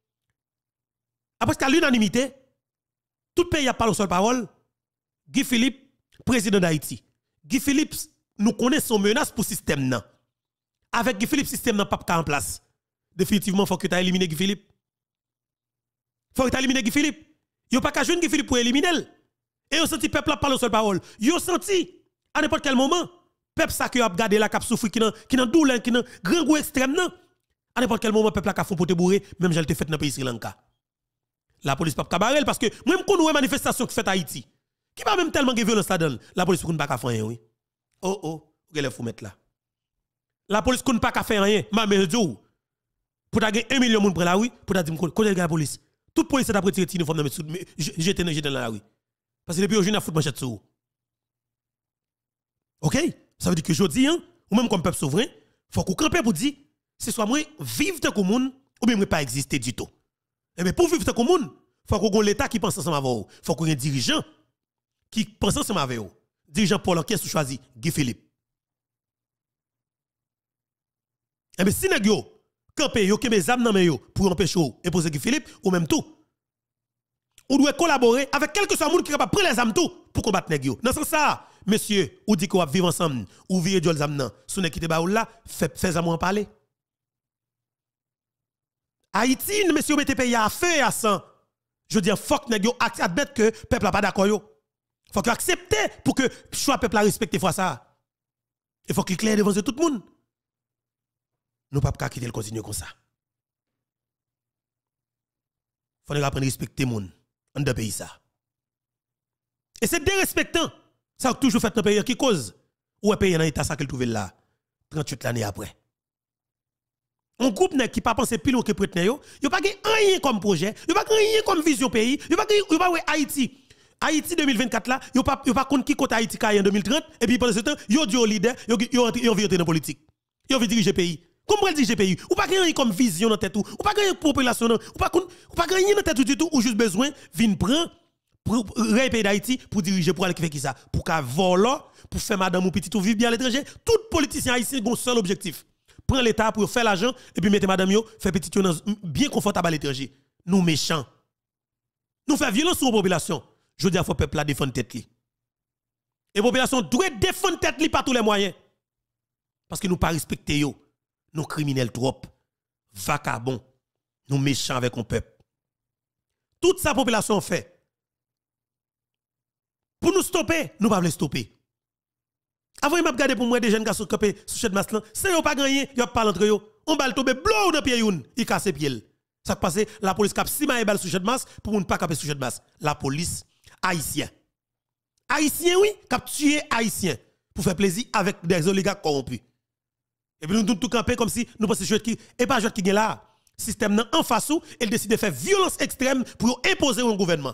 à presque à l'unanimité tout pays a parlé seule parole. Guy Philippe, président d'Haïti. Guy Philippe, nous connaissons son menace pour le système nan. Avec Guy Philippe, le système n'a pas en place. Définitivement, il faut que tu aies éliminé Guy Philippe. Il faut que tu aies éliminé Guy Philippe. Il n'y a pas qu'à jouer Guy Philippe pour éliminer. Et vous senti peuple a parlé seule parole. Vous senti à n'importe quel moment peuple ça qui a gardé la cap souffrir qui dans qui dans douleur qui dans grand goût extrême non. À n'importe quel moment peuple a font pote bourré même j'ai été fait dans le pays Sri Lanka. La police pas cabarel parce que même quand nous manifestation qui fait Haïti qui pas même tellement de violence là-dedans la police ne pas faire rien oui. Oh oh, vous allez vous mettre là. La police ne pas faire rien, ma mère dit pour ta gagner un million de monde pour la rue pour ta dire côté la police. Toute police t'a retiré uniforme dans j'étais dans la rue. Parce que depuis aujourd'hui, on a foutu manchette sur. OK? Ça veut dire que je dis, hein, ou même comme peuple souverain, il faut qu'on campe pour dire, c'est soit moi vivre de commune, ou bien moi pas exister du tout. Et bien pour vivre de commune, il faut qu'on ait l'État qui pense ensemble avec vous. Il faut qu'on ait un dirigeant qui pense ensemble avec vous. Dirigeant pour l'orchestre choisi, Guy Philippe. Et bien si vous campez, vous avez mes âmes dans mes pour empêcher ou imposer Guy Philippe, ou même tout. On doit collaborer avec quel que soit le monde qui est capable de prendre les âmes tout pour combattre les gens. Dans ce sens ça, monsieur, ou dit qu'on va vivre ensemble, ou vivre de l'âme, si on qui te là, fais à moi en parler. Haïti, monsieur, mettez pays à feu et à sang. Je dis, faut que les gens admettent que le peuple n'a pas d'accord. Il faut qu'ils acceptent pour que le choix peuple a respecté ça. Il faut qu'il claire devant tout le monde. Nous ne pouvons pas quitter le continuer comme ça. Il faut apprendre à respecter les gens. En de pays ça. Et c'est dérespectant. Ça a toujours fait dans pays qui cause. Ou un pays dans l'état ça qu'il trouve là trente-huit années après. Un groupe qui pas pensé pile ou qui prête yo, yo pas rien comme projet, yo pas rien comme vision pays, yo pas yo pas Haïti. Haïti deux mille vingt-quatre là, yo pas yo pas compte qui côté Haïti en deux mille trente et puis pendant ce temps, yo dit au leader, yo yo yo entrer dans politique. Yo veut diriger pays. Comment elle diriger pays? Ou pas rien comme vision dans tête ou, ou pas rien population, ou pas ou pas rien dans tête du tout ou juste besoin vinn prendre pour le pays d'Haïti pour diriger pour aller faire qui ça? Pour qu'à voler, pour faire madame ou petit ou vivre bien à l'étranger. Tout politicien haïtien a un seul objectif. Prendre l'État pour faire l'argent et puis mettre madame yo, faire petit yo bien confortable à l'étranger. Nous méchants. Nous faire violence sur la population. Je dis à faut peuple la défendre tête li. Et la population doit défendre tête li par tous les moyens. Parce que nous pas respecter yo. Nous criminels trop. Vacabons. Nous méchants avec un peuple. Toute sa population fait. Pour nous stopper, nous pas voulons stopper. Avant, il m'a regardé pour moi des jeunes qui sont campés sous cette masse là. C'est yo pas gagné, yo pas entre yo. On balle tomber blow dans pied youn, il casse pied. Ça qui passe, la police cap si ma balle sous cette masse pour ne pas caper sous cette masse. La police haïtien. Haïtien oui, cap tuer haïtien pour faire plaisir avec des oligarques corrompus. Et puis nous tout, tout camper comme si nous pensons jouer qui et pas jouer qui est là. Système nan en face ou il décide de faire violence extrême pour imposer un gouvernement.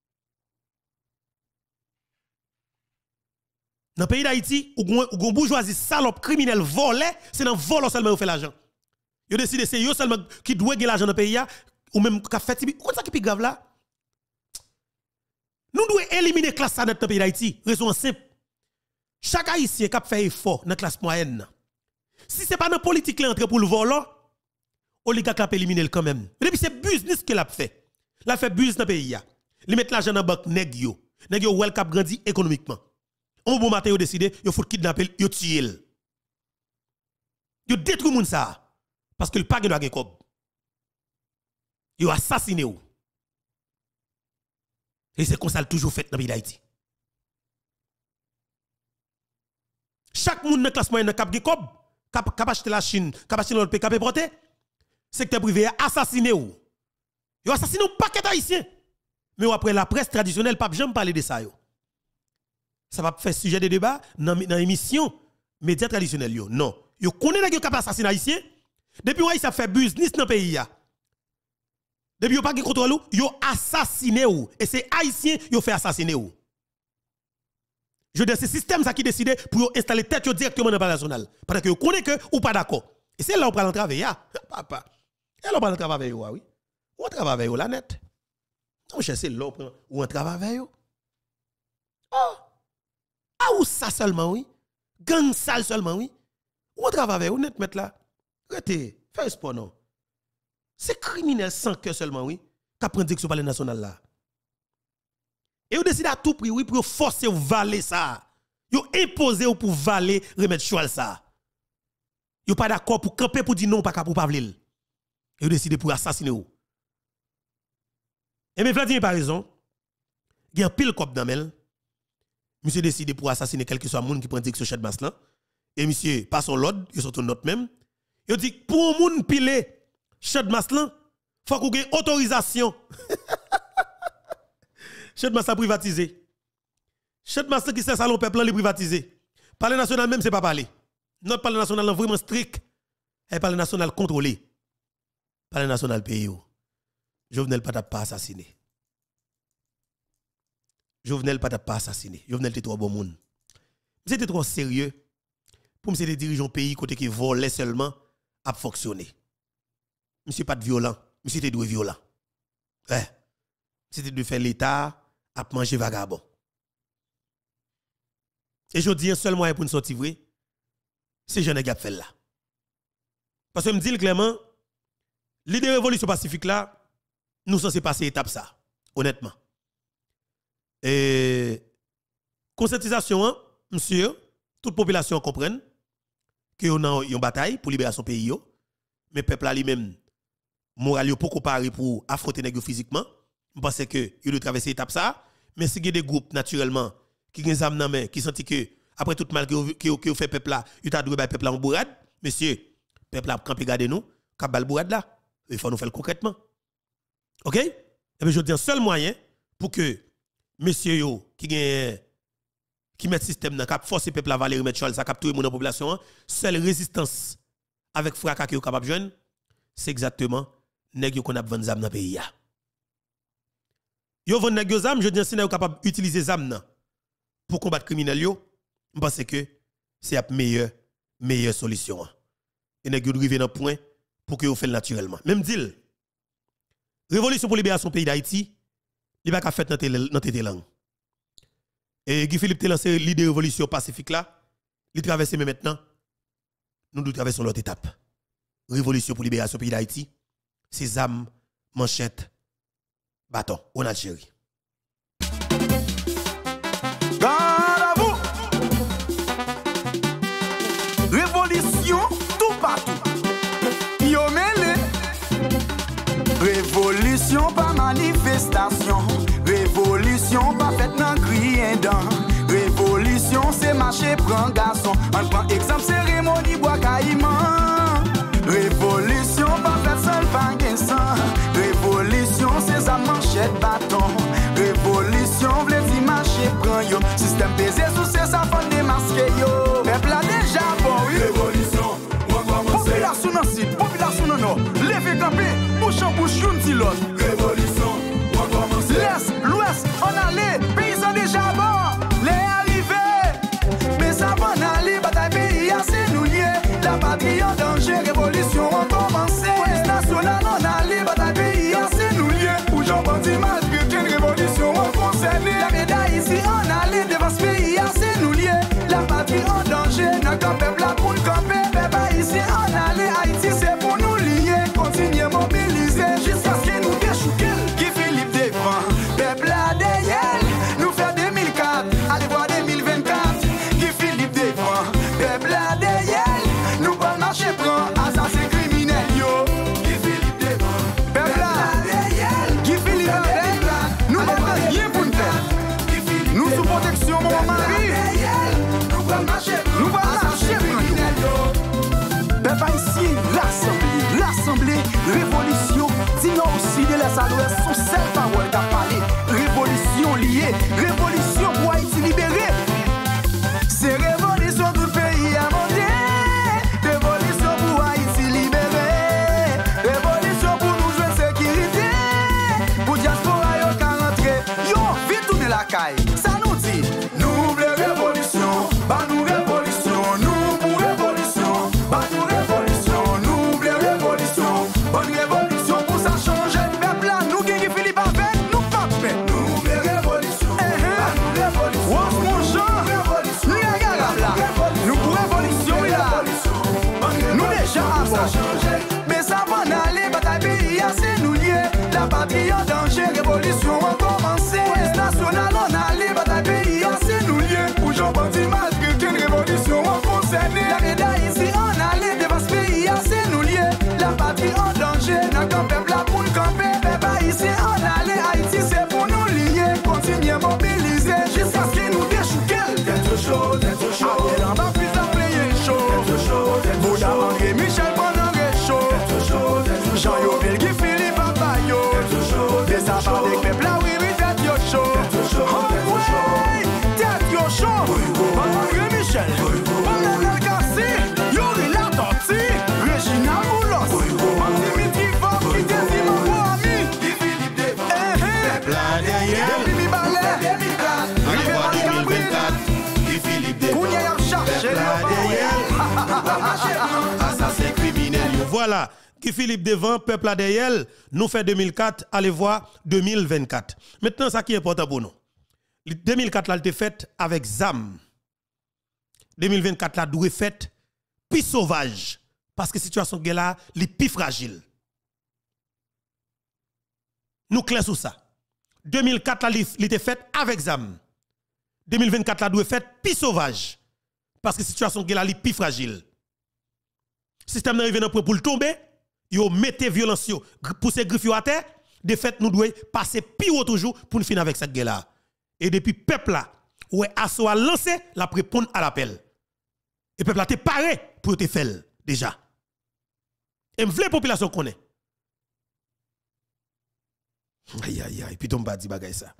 Dans le pays d'Haïti, où une bourgeoisie salope criminelle volée, c'est dans le vol seulement qu'on fait l'argent. Ils décident c'est eux seulement qui doit gagner l'argent dans le pays ou même qui fait quoi ça qui est grave là? Nous devons éliminer la classe dans le pays d'Haïti. Raison simple. Chaque haïtien qui a fait effort dans la classe moyenne. Si ce n'est pas dans la politique qui entre pour le vol, l'oligarque a éliminer quand même. Mais depuis c'est business qu'il a fait. Il a fait business dans le pays. Il met l'argent dans la banque, nèg yo. Nèg yo wel cap grandi économiquement. On bon matin yo décidé, yo faut kidnapper, yo tuer. Yo détruit moun ça parce que le pas doit gen kob. Yo assassiné ou. Et c'est comme ça toujours fait dans le pays d'Haïti. Chaque moun dans classe moyenne cap gen kob, cap cap acheter la Chine, cap acheter l'autre pays, cap importer. Secteur privé assassiné ou. Yo assassiné un paquet haïtien. Mais après la presse traditionnelle pas jamais parler de ça yo. Ça va faire sujet de débat dans l'émission médias traditionnels yo. Non, yo connaît nèg yo capable assassiner haïtien. Depuis ouais ça fait business dans pays ya. Depuis yo pas gen contrôle yo assassiné ou et c'est haïtien yo fait assassiner ou. Je dis c'est système ça qui décide pour installer tête yo directement dans le palais national parce que yo connaît que ou pas d'accord. Et c'est là où on prend le travail ya. Papa. Et là on prend le travail yo oui. On travaille avec yo la net. On cherche là où on travaille avec yo. Oh. Ah ou ça seulement oui. Gang sale seulement oui. On travaille avec yo net mettre là. Arrêtez, fais sport non. C'est criminel sans cœur seulement, oui, qui prend direction palais national là. Et vous décidez à tout prix, oui, pour forcer ou valer ça. Vous imposez ou pour valer, remettre choix ça. Vous pas d'accord pour camper pour dire non, pas pour pas vler. Et vous décidez pour assassiner vous. Et bien, Vladimir par raison. Il y a un pile cop dans mel. Monsieur décide pour assassiner quel que soit le monde qui prend direction chez Maslan. Et monsieur passe son l'ordre, il sort notre même. Il dit pour un monde piler chez Maslan, faut qu'on ait autorisation. Chez Maslan privatisé. Chez Maslan qui sert salon peuple li privatisé. Palais national même c'est pas parler. Notre palais national est vraiment strict. Et palais national contrôlé. Palais national payé. Jovenel pas pas assassiné. Jovenel pas pas assassiné. Jovenel était trop bon monde. C'était trop sérieux pour monsieur les dirigeants pays côté qui volait seulement à fonctionner. Monsieur pas de violent, monsieur était doué violent. Ouais. C'était de faire l'état à manger vagabond. Et je dis un seul moyen pour nous sortir vrai, c'est jeune gars fait là. Parce que me dit clairement, l'idée révolution pacifique là, nous sommes passer étape ça, honnêtement. Et conscientisation, hein, monsieur, toute population comprenne que on a une bataille pour libérer son pays, mais peuple là lui-même moral yo beaucoup paré pour affronter nèg physiquement. Je pense que il doit traverser étape ça, mais si il y a des groupes naturellement qui ont des âmes dans main, qui sentent que après tout mal que que fait peuple là, il t'a doué peuple là en bourrade, monsieur, peuple là camper garder nous, ka bal bourrade là, il faut nous faire concrètement. OK? Et bien je dis un seul moyen pour que monsieur yo qui gagne qui met système dans cap forcer peuple à valer remettre chol ça capturer mon population, seule résistance avec fracas que capable joindre, c'est exactement nèg yo qu'on a vendre zam dans pays ya. Yo vend nèg yo zam, je dis si nèg capable utiliser zam nan pour combattre criminel yo, je pense que c'est la meilleure meilleure solution. Et nèg yo arriver dans point pour que yo fait naturellement. Même dit révolution pour libération pays d'Haïti, il va pas fait dans tête langue. Et Guy Philippe a lancé l'idée de révolution pacifique là, il traverse mais maintenant nous devons traverser l'autre étape. Révolution pour libération pays d'Haïti, c'est armes, manchettes, bâton en Algérie. Garde à vous. Révolution tout partout. Yo mêlé. Révolution pas manifestation. Révolution pas faite dans crier dans. Révolution c'est marcher prend garçon. On prend exemple cérémonie bois caïman. Révolution pas faite seul pas sang. Révolution c'est sa manchette bâton. Révolution vle di marcher prend yo. Système pesé sous c'est sa femme démasqué yo. Peuple a déjà bon oui. Révolution. Population dans sud, population dans nord. Levez camper, bouche en bouche une ti l'autre. Révolution. L'est, l'ouest, on allait, paysans déjà bon. Les arrivés, mais ça va aller, bataille pays assez nous lier. La patrie en danger, révolution on commencé. Police nationale on allait, bataille pays assez nous lier. Où j'en bandit malgré qu'une révolution on concerné. La médaille ici on allait, devant ce pays assez nous lier. La patrie en danger, notre peuple là pour le camper. Peuple ici on allait, Haïti c'est pour nous lier. Continuer mobiliser jusqu'à ce que nous déchouquons. Guy Philippe défend, peuple à derrière. Nous fait deux mille quatre, allez voir deux mille vingt-quatre. Guy Philippe défend, peuple à derrière. Nous pas marcher prend, assassin criminel yo. Guy Philippe défend, peuple à derrière. Guy Philippe défend, nous pas rien pour nous faire. Nous sous protection mon mari. Nous pas marcher prend, nous pas marcher criminel yo. Peuple ici, l'assemblée, l'assemblée, révolution. Sinon aussi de l'Est à l'Ouest, son seul parole qu'a parlé. Révolution liée, révolution pour Haïti libéré. C'est révolution tout pays à monter. Révolution pour Haïti libéré. Révolution pour nous jouer sécurité. Pour diaspora yo qu'à rentrer. Yo, vite tourner la caille. Ça nous dit, nous voulons révolution. Bah nous révolution, nous pour révolution. Bah nous révolution, nous voulons révolution. Bonne révolution pour ça changer. Peuple là, nous qui Philippe a fait. patrie en danger, révolution a commencé. Police nationale en allée, bataille pays, c'est nous liés. Pour Jean-Baptiste malgré qu'une révolution a concerné. La médaille ici en allée, devant ce pays, c'est nous liés. La patrie en danger, notre peuple là pour le camper. Peuple ici en allée, Haïti c'est pour nous lier. Continuez à mobiliser jusqu'à ce que nous déchouquons. Tête chaud, tête chaud. Après l'en bas, puis à player chaud. Tête chaud, tête chaud. Bouddha, André, Michel, Bonan, chaud. Tête chaud, tête chaud. Jean-Yoville, Guy, Philippe, Papayo. Tête chaud, tête chaud. Des affaires des peuples là, oui, oui, tête yo chaud. Tête chaud, tête chaud. Tête yo chaud. André, Michel. Bonan, Elgassi. Yori, la tortue. Regina, Moulos. Dimitri, Fab, qui désime mon ami. Guy, Philippe, Devant. Peuple là derrière. Depuis Ballet. Rivière, Gabriel. Guy, Philippe, Devant. Kounia, Yarcha. Peuple là derrière. Assassin criminel. Voilà. Qui Philippe devant, peuple à derrière, nous fait deux mille quatre, allez voir deux mille vingt-quatre. Maintenant, ça qui est important pour nous. deux mille quatre, là, elle était faite avec Z A M. deux mille vingt-quatre, là, doit être faite plus sauvage. Parce que la situation est là, elle est plus fragile. Nous clair sur ça. deux mille quatre, là, elle était faite avec Z A M. deux mille vingt-quatre, là, doit être faite plus sauvage. Parce que la situation est là, elle est plus fragile. Le système n'est arrivé pour le tomber. Yo mettez violence yo, pousser griffe yo à terre, de fait nous devons passer plus haut toujours pour nous finir avec cette guerre là. Et depuis peuple là, ouais asso a lancé la répondre à l'appel. Et peuple là t'es paré pour te faire déjà. Et m'vle la population connaît. Aïe aïe aïe, puis ton pas dit bagay ça.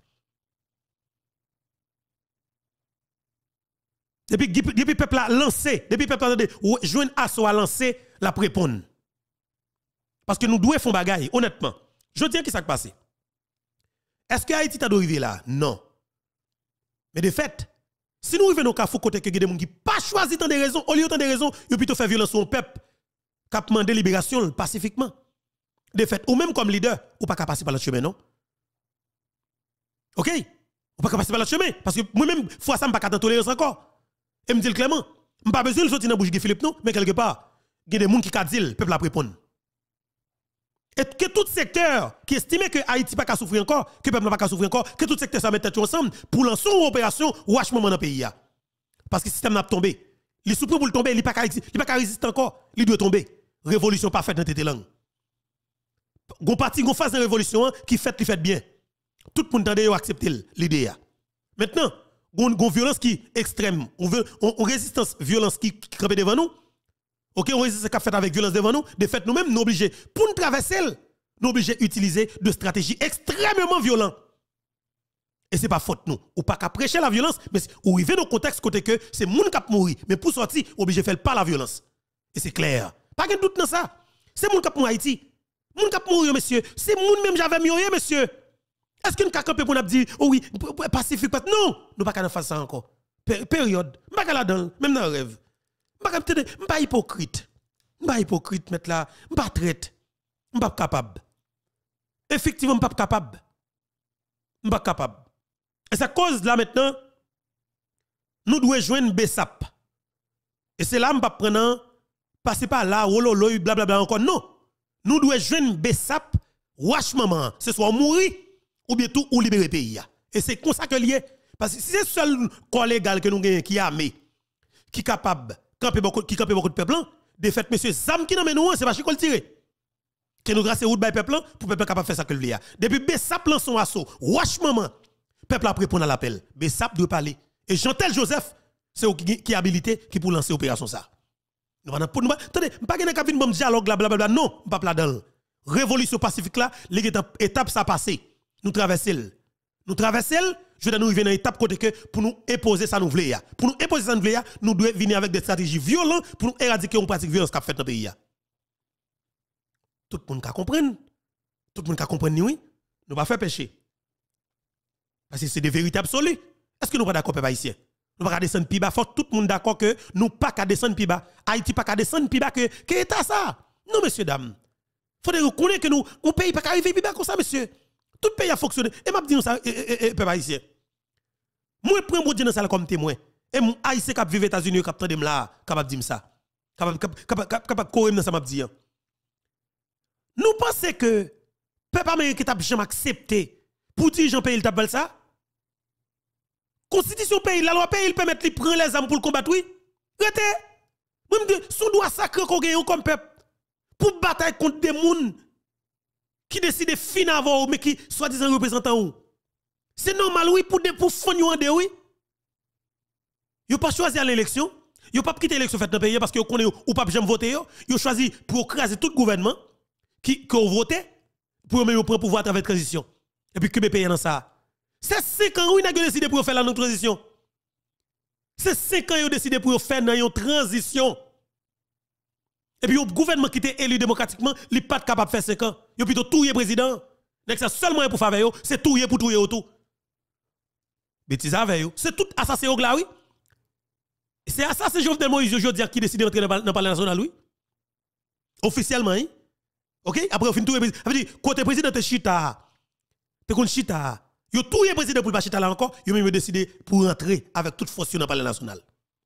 Depuis depuis peuple là lancé, depuis peuple là ouais joine asso a lancé la répondre. Parce que nous devons faire bagaille, honnêtement. Je dis qui s'est passé. Est-ce que Haïti t'a arrivé là? Non. Mais de fait, si nous arrivons dans le cas, il faut que des gens qui n'ont pas choisi tant de raisons, au lieu de tant de raisons, ils plutôt faire violence sur le peuple, qui a demandé libération pacifiquement. De fait, ou même comme leader, ou pas qu'à passer par le chemin, non? Ok? Ou pas qu'à passer par le chemin. Parce que moi-même, fois ça, je ne peux pas tolérance encore. Et me dit clairement, je n'ai pas besoin de sortir dans la bouche de Philippe, non? Mais quelque part, il y a des gens qui ont dit, le peuple a répondre. Et que tout secteur qui estime que Haïti n'a pas souffrir encore, que le peuple n'a pas souffrir encore, que tout secteur ça mette ensemble pour lancer une opération wash moment dans le pays. Parce que le système n'a pas tombé. Il est souffert pour le tomber, il n'est pas qu'à résister encore, il doit tomber. Révolution pas faite dans tes langues. Gon parti, gon phase de révolution qui fait, qui fait bien. Tout le monde tende à accepter l'idée. Maintenant, gon gon violence qui est extrême, on veut on résistance violence qui campe devant nous. OK, on résiste qu'a fait avec violence devant nous, de fait nous-mêmes nous obligés pour nous traverser, nous obligés d'utiliser de stratégies extrêmement violentes. Et c'est pas faute nous, ou pas qu'à prêcher la violence, mais ou arriver dans le contexte côté que c'est moun qui mourir, mais pour sortir obligé de faire pas la violence. Et c'est clair. Pas de doute dans ça. C'est moun qui mourir Haïti. Moun qui mourir monsieur, c'est moun même j'avais mieux monsieur. Est-ce que nous ka camper pour nous dire oh oui, pacifique pas non, nous pas qu'à faire ça encore. Période, pas qu'à la dedans, même dans le rêve. Je ne suis pas hypocrite. Je ne suis pas hypocrite, mettre là. Je ne suis pas traite. Je ne suis pas capable. Effectivement, je ne suis pas capable. Je ne suis pas capable. Et ça cause là maintenant, nous devons joindre B S A P. Et c'est là que je ne vais pas prendre, passer par là, wololo, blablabla encore. Non. Nous devons joindre B S A P, wash maman, ce soit mourir ou bien tout, ou libérer le pays. Et c'est comme ça que lié. Parce que si c'est le seul corps légal que nous avons qui est armé, qui est capable camper beaucoup qui camper beaucoup de peuple de fait monsieur Zam qui n'amène nous c'est pas chicol tirer que nous grâce route by peuple pour peuple capable faire ça que le a depuis Bessap lance son assaut wash maman peuple a répondre à l'appel Bessap doit parler et Jean-Tel Joseph c'est qui qui habilité qui pour lancer opération ça nous pas pour nous attendez pas gagner cap venir bon dialogue là blablabla non pas là dedans révolution pacifique là les étape ça passé nous traverser nous traverser je dois nous arriver dans l'étape côté que pour nous imposer ça nous voulons. Pour nous imposer ça nous voulons, nous devons venir avec des stratégies violentes pour nous éradiquer une pratique violence qu'a fait dans le pays. Tout le monde comprend. Tout le monde comprend oui. Nous pas faire péché. Parce que c'est des vérités absolues. Est-ce que nous pas d'accord peuple haïtien? Nous pas descendre plus bas, faut tout le monde d'accord que nous pas qu'à descendre plus bas. Haïti pas qu'à descendre plus bas que que état ça. Non messieurs dames. Faut reconnaître que nous on pays pas qu'à arriver plus bas comme ça monsieur. Tout pays a fonctionné. Et m'a dit ça peuple haïtien. Moi prends mon Dieu dans ça comme témoin. Et mon haïtien qui vivent aux États-Unis qui tande là capable dire ça. Capable capable capable courir dans ça m'a dit. Nous pensons que Peuple américain qui t'a jamais accepté pour dirigeant pays il t'appelle ça. Constitution pays, la loi pays, il permet de prendre les armes pour le combattre, oui. Rete. Même de son droit sacré qu'on gagne comme peuple pour bataille contre des gens qui décident de finir avant mais qui soi-disant représentant. C'est normal, oui, pour des pour fond en deux, oui. Yo pas choisi à l'élection, yo pas quitter l'élection faite dans le pays parce que yo connaît ou pas jamais voter yo, yo choisi pour écraser tout gouvernement qui qui ont voté pour même prendre pouvoir à travers transition. Et puis que be payer dans ça. C'est cinq ans où il a décidé pour faire la transition. C'est cinq ans où il a décidé pour faire une transition. Et puis, le gouvernement qui était élu démocratiquement, il n'est pas capable de faire cinq ans. Il a plutôt tout le président. C'est seulement pour faire c'est tout pour tout tout. Bêtise avec eux. C'est tout assassin là, oui. C'est assassin Jovenel Moïse aujourd'hui qui décide d'entrer dans le palais national, oui. Officiellement, oui. OK? Après, on finit tout le président. Ça veut dire, côté président, c'est chita. C'est qu'on chita. Yo tout le président pour le chita là encore, yo même décidé pour rentrer avec toute force dans le palais national.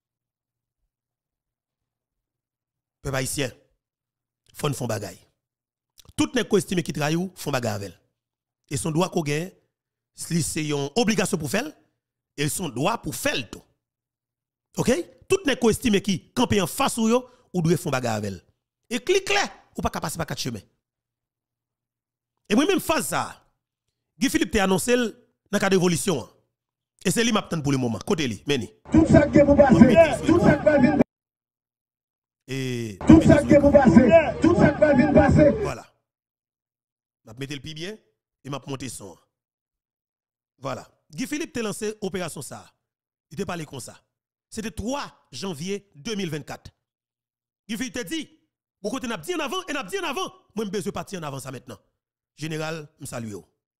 Peuple haïtien, faut ne font bagaille. Tout n'est qu'estime qui travaille font bagaille avec. Et son droit qu'on gagne, c'est une obligation pour faire et son droit pour faire tout. OK? Tout n'est qu'estime qui camper en face ou yo ou doit font bagaille avec. Et clic là, ou pas passer par quatre chemins. Et moi même phase ça. Guy Philippe t'a annoncé dans le cas d'évolution. Et c'est lui qui m'attend pour le moment. Côté lui, Meni. Tout ça qui est pour passer, tout ça qui va venir. Et tout ça qui est pour passer, tout ça qui va venir passer. Voilà. Je vais mettre le pied bien et je vais monter son. Voilà. Guy Philippe t'a lancé opération ça. Il t'a parlé comme ça. C'était trois janvier deux mille vingt-quatre. Guy Philippe t'a dit, vous côté n'a dit en avant et n'a dit en avant. Moi, je besoin de partir en avant ça maintenant. Général, je salue.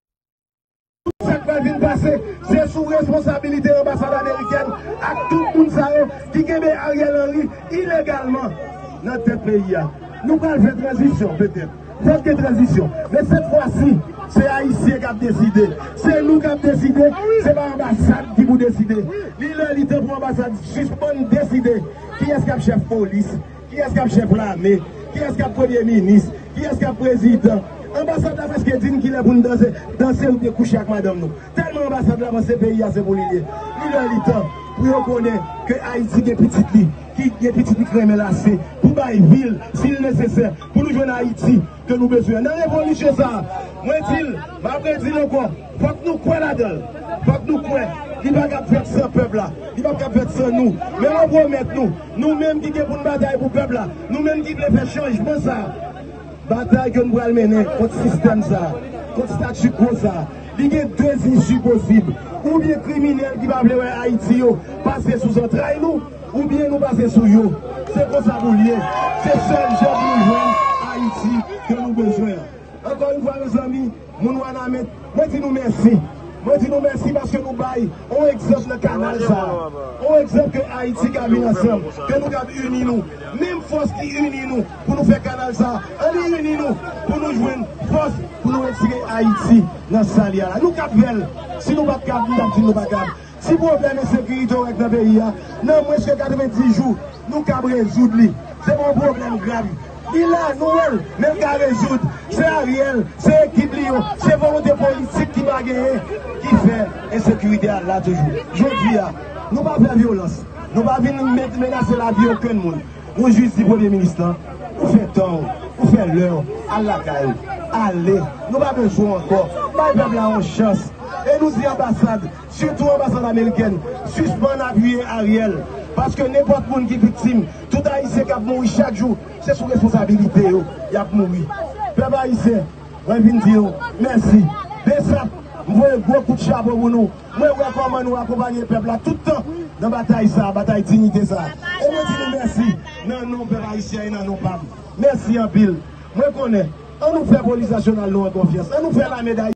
Tout ça qui va venir passer, c'est sous responsabilité de l'ambassade américaine à tout le monde qui a Ariel Henry illégalement dans notre pays. Nous allons faire transition peut-être. Faites que transition. Mais cette fois-ci, c'est Haïtien qui a décidé. C'est nous qui avons décidé. C'est pas l'ambassade qui vous décide. L'île pour l'ambassade suspend décider. Qui est-ce qui a chef police? Qui est-ce qui a chef l'armée? Qui est-ce qui a premier ministre? Qui est-ce qui a président? L'ambassade là parce qu'elle dit qu'il est pour nous danser, danser ou bien coucher avec madame nous. Tellement l'ambassade là dans ce pays c'est pour lier. Il a le temps pour reconnaître que Haïti est petite li, qui est petite li crème lacée, pour bailler ville s'il nécessaire, pour nous jouer en Haïti que nous besoin. Dans la révolution ça, moi dis, après dire encore, faut que nous croyons là-dedans. Faut que nous croyons. Il va pas faire sans peuple là, il va pas faire sans nous. Mais on promet nous, nous-mêmes qui sommes pour une bataille pour le peuple là, nous-mêmes qui voulons faire changement ça. Bataille que nous allons mener contre le système ça, contre le statut quo ça. Il y a deux issues possibles. Ou bien criminels qui va vouloir Haïti passer sous entrailles nous, ou bien nous passer sous eux. C'est comme ça vous liez. C'est seul jour pour nous joindre Haïti que nous besoin. Encore une fois mes amis, nous nous amène. Moi dis nous merci. Moi dis nous merci parce que nous baillons. On exemple le canal ça. On exemple que Haïti qui a mis ensemble, que nous avons unis nous. Même force qui unit nous pour nous faire canal ça. On unis nous pour nous joindre force pour nous retirer Haïti dans ce salia là. Nous capvels, si nous ne sommes pas capables, nous ne sommes pas capables. Si problème de sécurité dans le pays, non moins que quatre-vingt-dix jours, nous ne pouvons pas résoudre. C'est un problème grave. Il a nous, même qu'à résoudre, c'est Ariel, c'est l'équipe, c'est volonté politique qui va gagner, qui fait insécurité là toujours. Je dis, nous ne pouvons pas faire violence, nous ne pouvons pas venir menacer la vie aucun monde. Nous juste du Premier ministre, nous faisons temps, nous faisons l'heure, à la caille, allez, nous n'avons pas besoin encore, pas de en chance. Et nous disons l'ambassade, surtout l'ambassade américaine, suspend appuyer Ariel. Parce que n'importe qui est victime, tout Haïtien qui a mouru chaque jour, c'est sous responsabilité, il a mouru. Peuple Haïtien, je viens dire merci. De ça, je vois un gros coup de chapeau pour nous. Moi, je vois comment nous accompagner le peuple là tout le temps dans la bataille, ça, la bataille dignité. Ça. Et je dis merci. Non, non, peuple Haïtien, non, non, pas. Merci en pile. Moi, je connais. On nous fait police nationale, nous en confiance. On nous fait la médaille.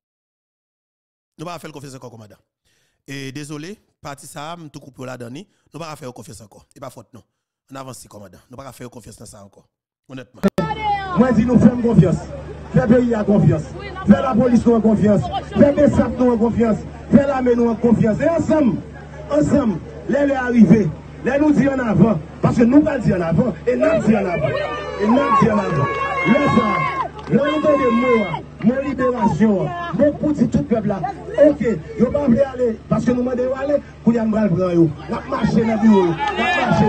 Nous ne pouvons pas faire confiance encore, commandant. Et désolé, parti ça, tout coupe là dedans. Nous ne pouvons pas faire confiance encore. Et pas faute non. On avance commandant. Nous ne pouvons pas faire confiance dans ça encore. Honnêtement. Moi je dis nous faisons confiance. Fais le pays à confiance. Fais la police nous en confiance. Fais les S A P nous en confiance. Fais l'armée nous en confiance. Et ensemble, ensemble, les les arrivés, les nous dit en avant. Parce que nous pas dit en avant. Et nous dit en avant. Et nous dit en avant. Laisse ça. L'entendez moi. mon libération, mon pour dire tout peuple là. Ok, yo pas voulu aller parce que nous demandons aller pour y aller prendre yo. N'a marché dans bureau, n'a marché.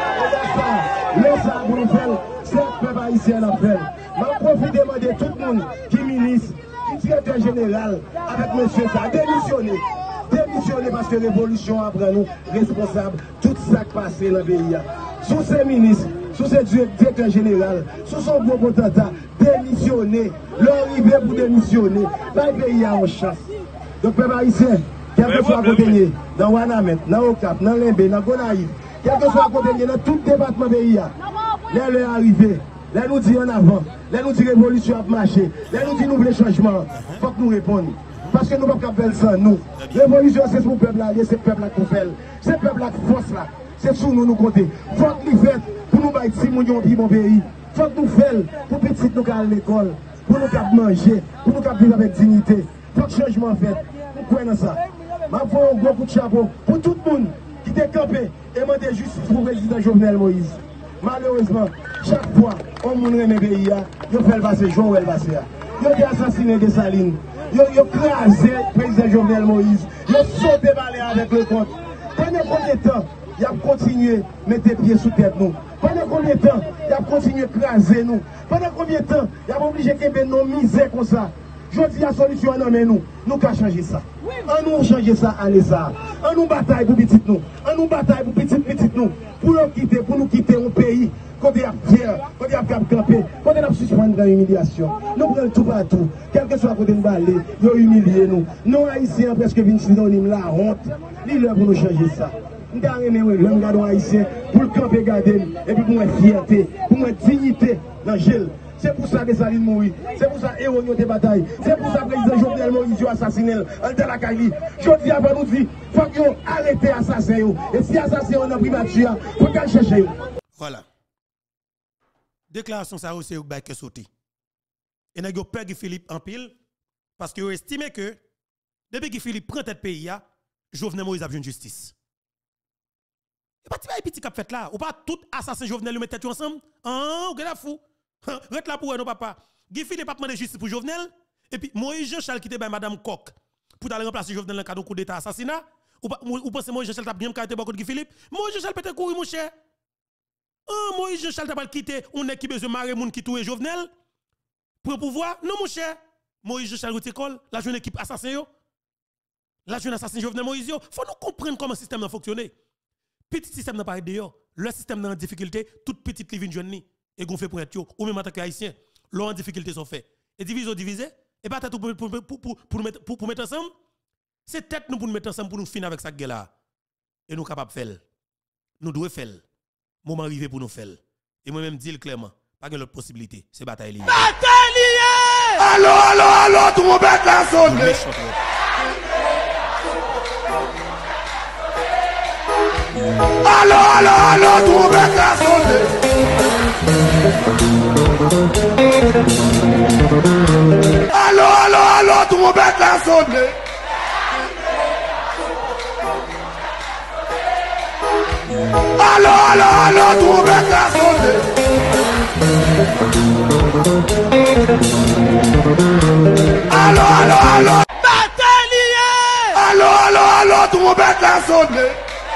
Et là ça, ça pour nous faire, c'est le peuple haïtien à faire. M'a profité demander tout le monde qui ministre, qui directeur général avec monsieur ça démissionner. Démissionner parce que révolution après nous responsable tout ça qui passe dans le pays. Sous ces ministres, sous ces directeurs généraux, sous son gros potentat, démissionner, l'arrivée pour démissionner, le pays a une chance. Donc, peuple haïtien, quel que soit côté, dans Wanamet, dans Okap, dans Limbe, dans Gonaïve, quel que soit côté, dans tout département du pays, là, est arrivé. Là, nous dit en avant, là, nous dit révolution a marché, là, nous dit nouveau changement, il faut que nous répondions. Parce que nous ne pouvons pas faire ça, nous. Révolution, c'est pour le peuple là, c'est le peuple là qu'on fait. C'est le peuple là qui force là. C'est sur nous nous compter. Il faut que nous fassions pour nous battre si nous avons mon pays. Il faut que nous fassions pour petit nous aller à l'école, pour nous manger, pour nous vivre avec dignité. Il faut que le changement fait. Nous croyons dans ça. Je vais faire un gros coup de chapeau pour tout le monde qui est campé et demandé justice pour le président Jovenel Moïse. Malheureusement, chaque fois, on nous remet le pays, il fait le passer, Joël passer. Il a assassiné des salines. Il a écrasé le président Jovenel Moïse. Il a sauté balai avec le compte. Pendant combien de temps il a continué à mettre pieds sous tête nous? Pendant combien de temps il a continué à écraser nous? Pendant combien de temps il a obligé de nous miser comme ça? Je dis la solution non mais nous, nous qu'à changer ça. On nous changer ça à ça. On nous bataille pour petit nous. On nous bataille pour petit petit nous. Pour nous quitter, pour nous quitter un pays. Quand il y a fier, quand il y a camper, quand il y a suspendre dans l'humiliation. Nous prenons tout partout. Quel que soit à côté de nous, ils ont humilié nous. Nous haïtiens presque vingt synonymes la honte. L'île pour nous changer ça. Nous avons regardé les haïtiens pour le camper garder et puis pour notre fierté, pour notre dignité dans le gel. C'est pour ça que Saline mourit. C'est pour ça que héros de bataille. C'est pour ça que le président Jovenel Moïse a assassiné en tel la Kaili. Je dis avant nous dire, il faut qu'ils arrêtent l'assassin. Et si l'assassin est en privature, il faut qu'ils cherchent. Voilà. Déclaration ça aussi au bail que sauté. Et n'a pas peur que Philippe en pile parce que vous estimez que depuis que Philippe prend tête pays, Jovenel Moïse a besoin de justice. Et pas petit petit cap fait là, ou pas tout assassin Jovenel mettre tête ensemble. Ah, vous êtes fou. Rete là pour nous papa. Guy Philippe pas demander justice pour Jovenel et puis Moïse Jean-Charles qui était by madame Coq pour aller remplacer Jovenel dans le cadre coup d'état assassinat. Ou pensez Moïse Jean-Charles t'a bien caractère beaucoup de Guy Philippe? Moïse Jean-Charles peut-être courir mon cher. Ah, Moïse Jean-Charles t'a pas quitté, on est qui besoin marrer moun qui touye Jovenel pour pouvoir. Non mon cher. Moïse Jean-Charles école, la jeune équipe assassin yo. La jeune assassin Jovenel Moïse yo. Faut nous comprendre comment le système fonctionne. Petit système n'a pas aidé yo. Le système dans en difficulté, toute petite living jeune ni et gon fait pour être yo ou même en tant que haïtien, l'on en difficulté sont fait. Et diviser diviser et pas tête pour pour pour pour pour mettre pour, pour mettre ensemble. C'est tête nous pour nous mettre ensemble pour nous finir avec ça guerre là. Et nous capable faire. Nous devons faire. Moment arrivé pour nous faire. Et moi même dire clairement, pas de l'autre possibilité, c'est bataille liée. Bataille liée! Allô allô allô tout le monde est là sonné. Allô, allô, allô, tout le monde est là, sonné. Allô, allô, allô, tout le monde est là, sonné. Allô, allô, allô, tout le monde est là, sonné. Allô, allô, allô. Bataille liée. Allô, allô, allô, tout le monde est là, sonné.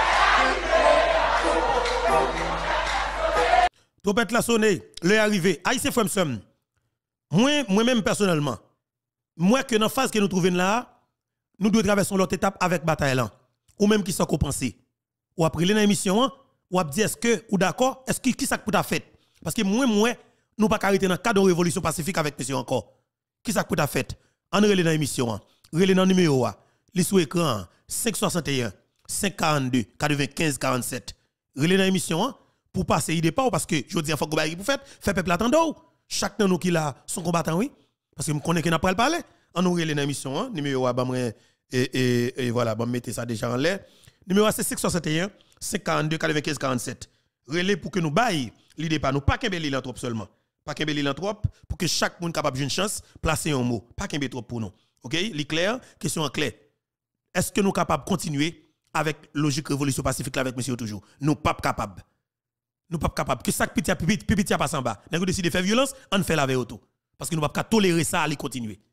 Trompette la sonné, le arrivé. Haïtien Fremsem. Moi, moi-même personnellement, moi que dans la phase que nous trouvons là, nous devons traverser l'autre étape avec bataille là. Ou même qui sont compensés. Ou après l'émission, ou après dire est-ce que, ou d'accord, est-ce que qui ça pour ta fête? Parce que moi, moi, nous pas arrêter dans le cadre de révolution pacifique avec monsieur encore. Qui ça pour ta fête? En relais dans l'émission, relais dans le numéro, les sous écran, cinq soixante et un, cinq quarante-deux, quatre-vingt-quinze quarante-sept. Relais dans l'émission, pour passer idée pas parce que je dis il faut que pour faire faire peuple attendre chaque nous qui là son combattant oui parce que me connais que n'a pas parler en nous relé dans émission hein numéro a et, et et voilà bon mettez ça déjà en l'air numéro c'est cinq soixante et un, cinq quarante-deux, quatre-vingt-quinze quarante-sept relé pour que nous baille l'idée pas nous pas qu'un bel trop seulement pas qu'un bel trop pour que chaque monde capable une chance placer un mot pas qu'un trop pour nous OK li clair question en clair est-ce que nous capable continuer avec logique révolution pacifique là avec monsieur toujours nous pas capable. Nous pas capable que chaque petit petit petit passe en bas. Nous décidé de faire violence, on fait la auto parce que nous pas tolérer ça aller continuer.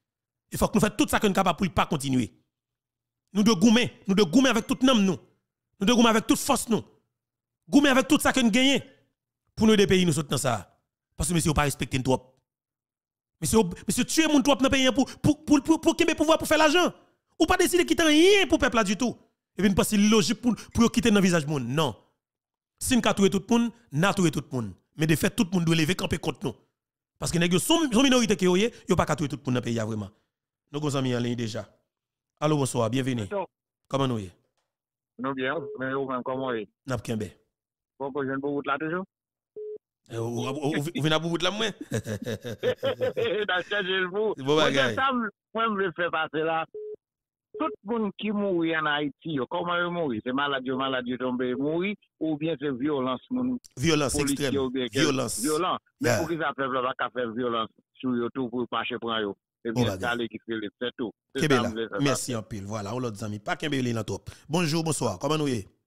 Il faut que nous fassions tout ça que nous sommes capables pour ne pas continuer. Nous devons gommer, nous devons gommer avec tout nom nous. Nous devons gommer avec toute force nous. Gommer avec tout ça que nous gagnons pour nous des pays nous soutenons ça. Parce que monsieur pas respecter nous trop. Monsieur monsieur tuer moun trop dans pays pour pour pour pour pour qu'il pouvoir pour faire l'argent. Ou pas décider quitter rien pour peuple là du tout. Et puis pas si logique pour pour quitter dans visage monde. Non. Si nous tuer tout le monde, n'a tuer tout le monde. Mais de fait tout le monde doit lever camper contre nous. Parce que nèg sont son minorité qui yoye, yo pas tuer tout le monde dans pays vraiment. Nous gros amis en ligne déjà. Allô bonsoir, bienvenue. Comment nous y? Nous bien, mais comment y? N'a pas bien. Pourquoi je ne peux pas là toujours? Vous venez à bout de la main. Dans ce je vous. Bon bagay. Moi je fais passer là. Tout le monde qui mourit en Haïti, comment il mourit? C'est maladie, maladie tombée, mourir ou bien c'est violence? Violence extrême. Violence. Violence. Mais pour qu'ils appellent le bac à faire violence sur YouTube pour pas chez prendre yo. C'est bien ça qui fait le c'est tout. Merci en pile. Voilà, on l'autre amis. Pas Kembele dans top. Bonjour, bonsoir. Comment nous y?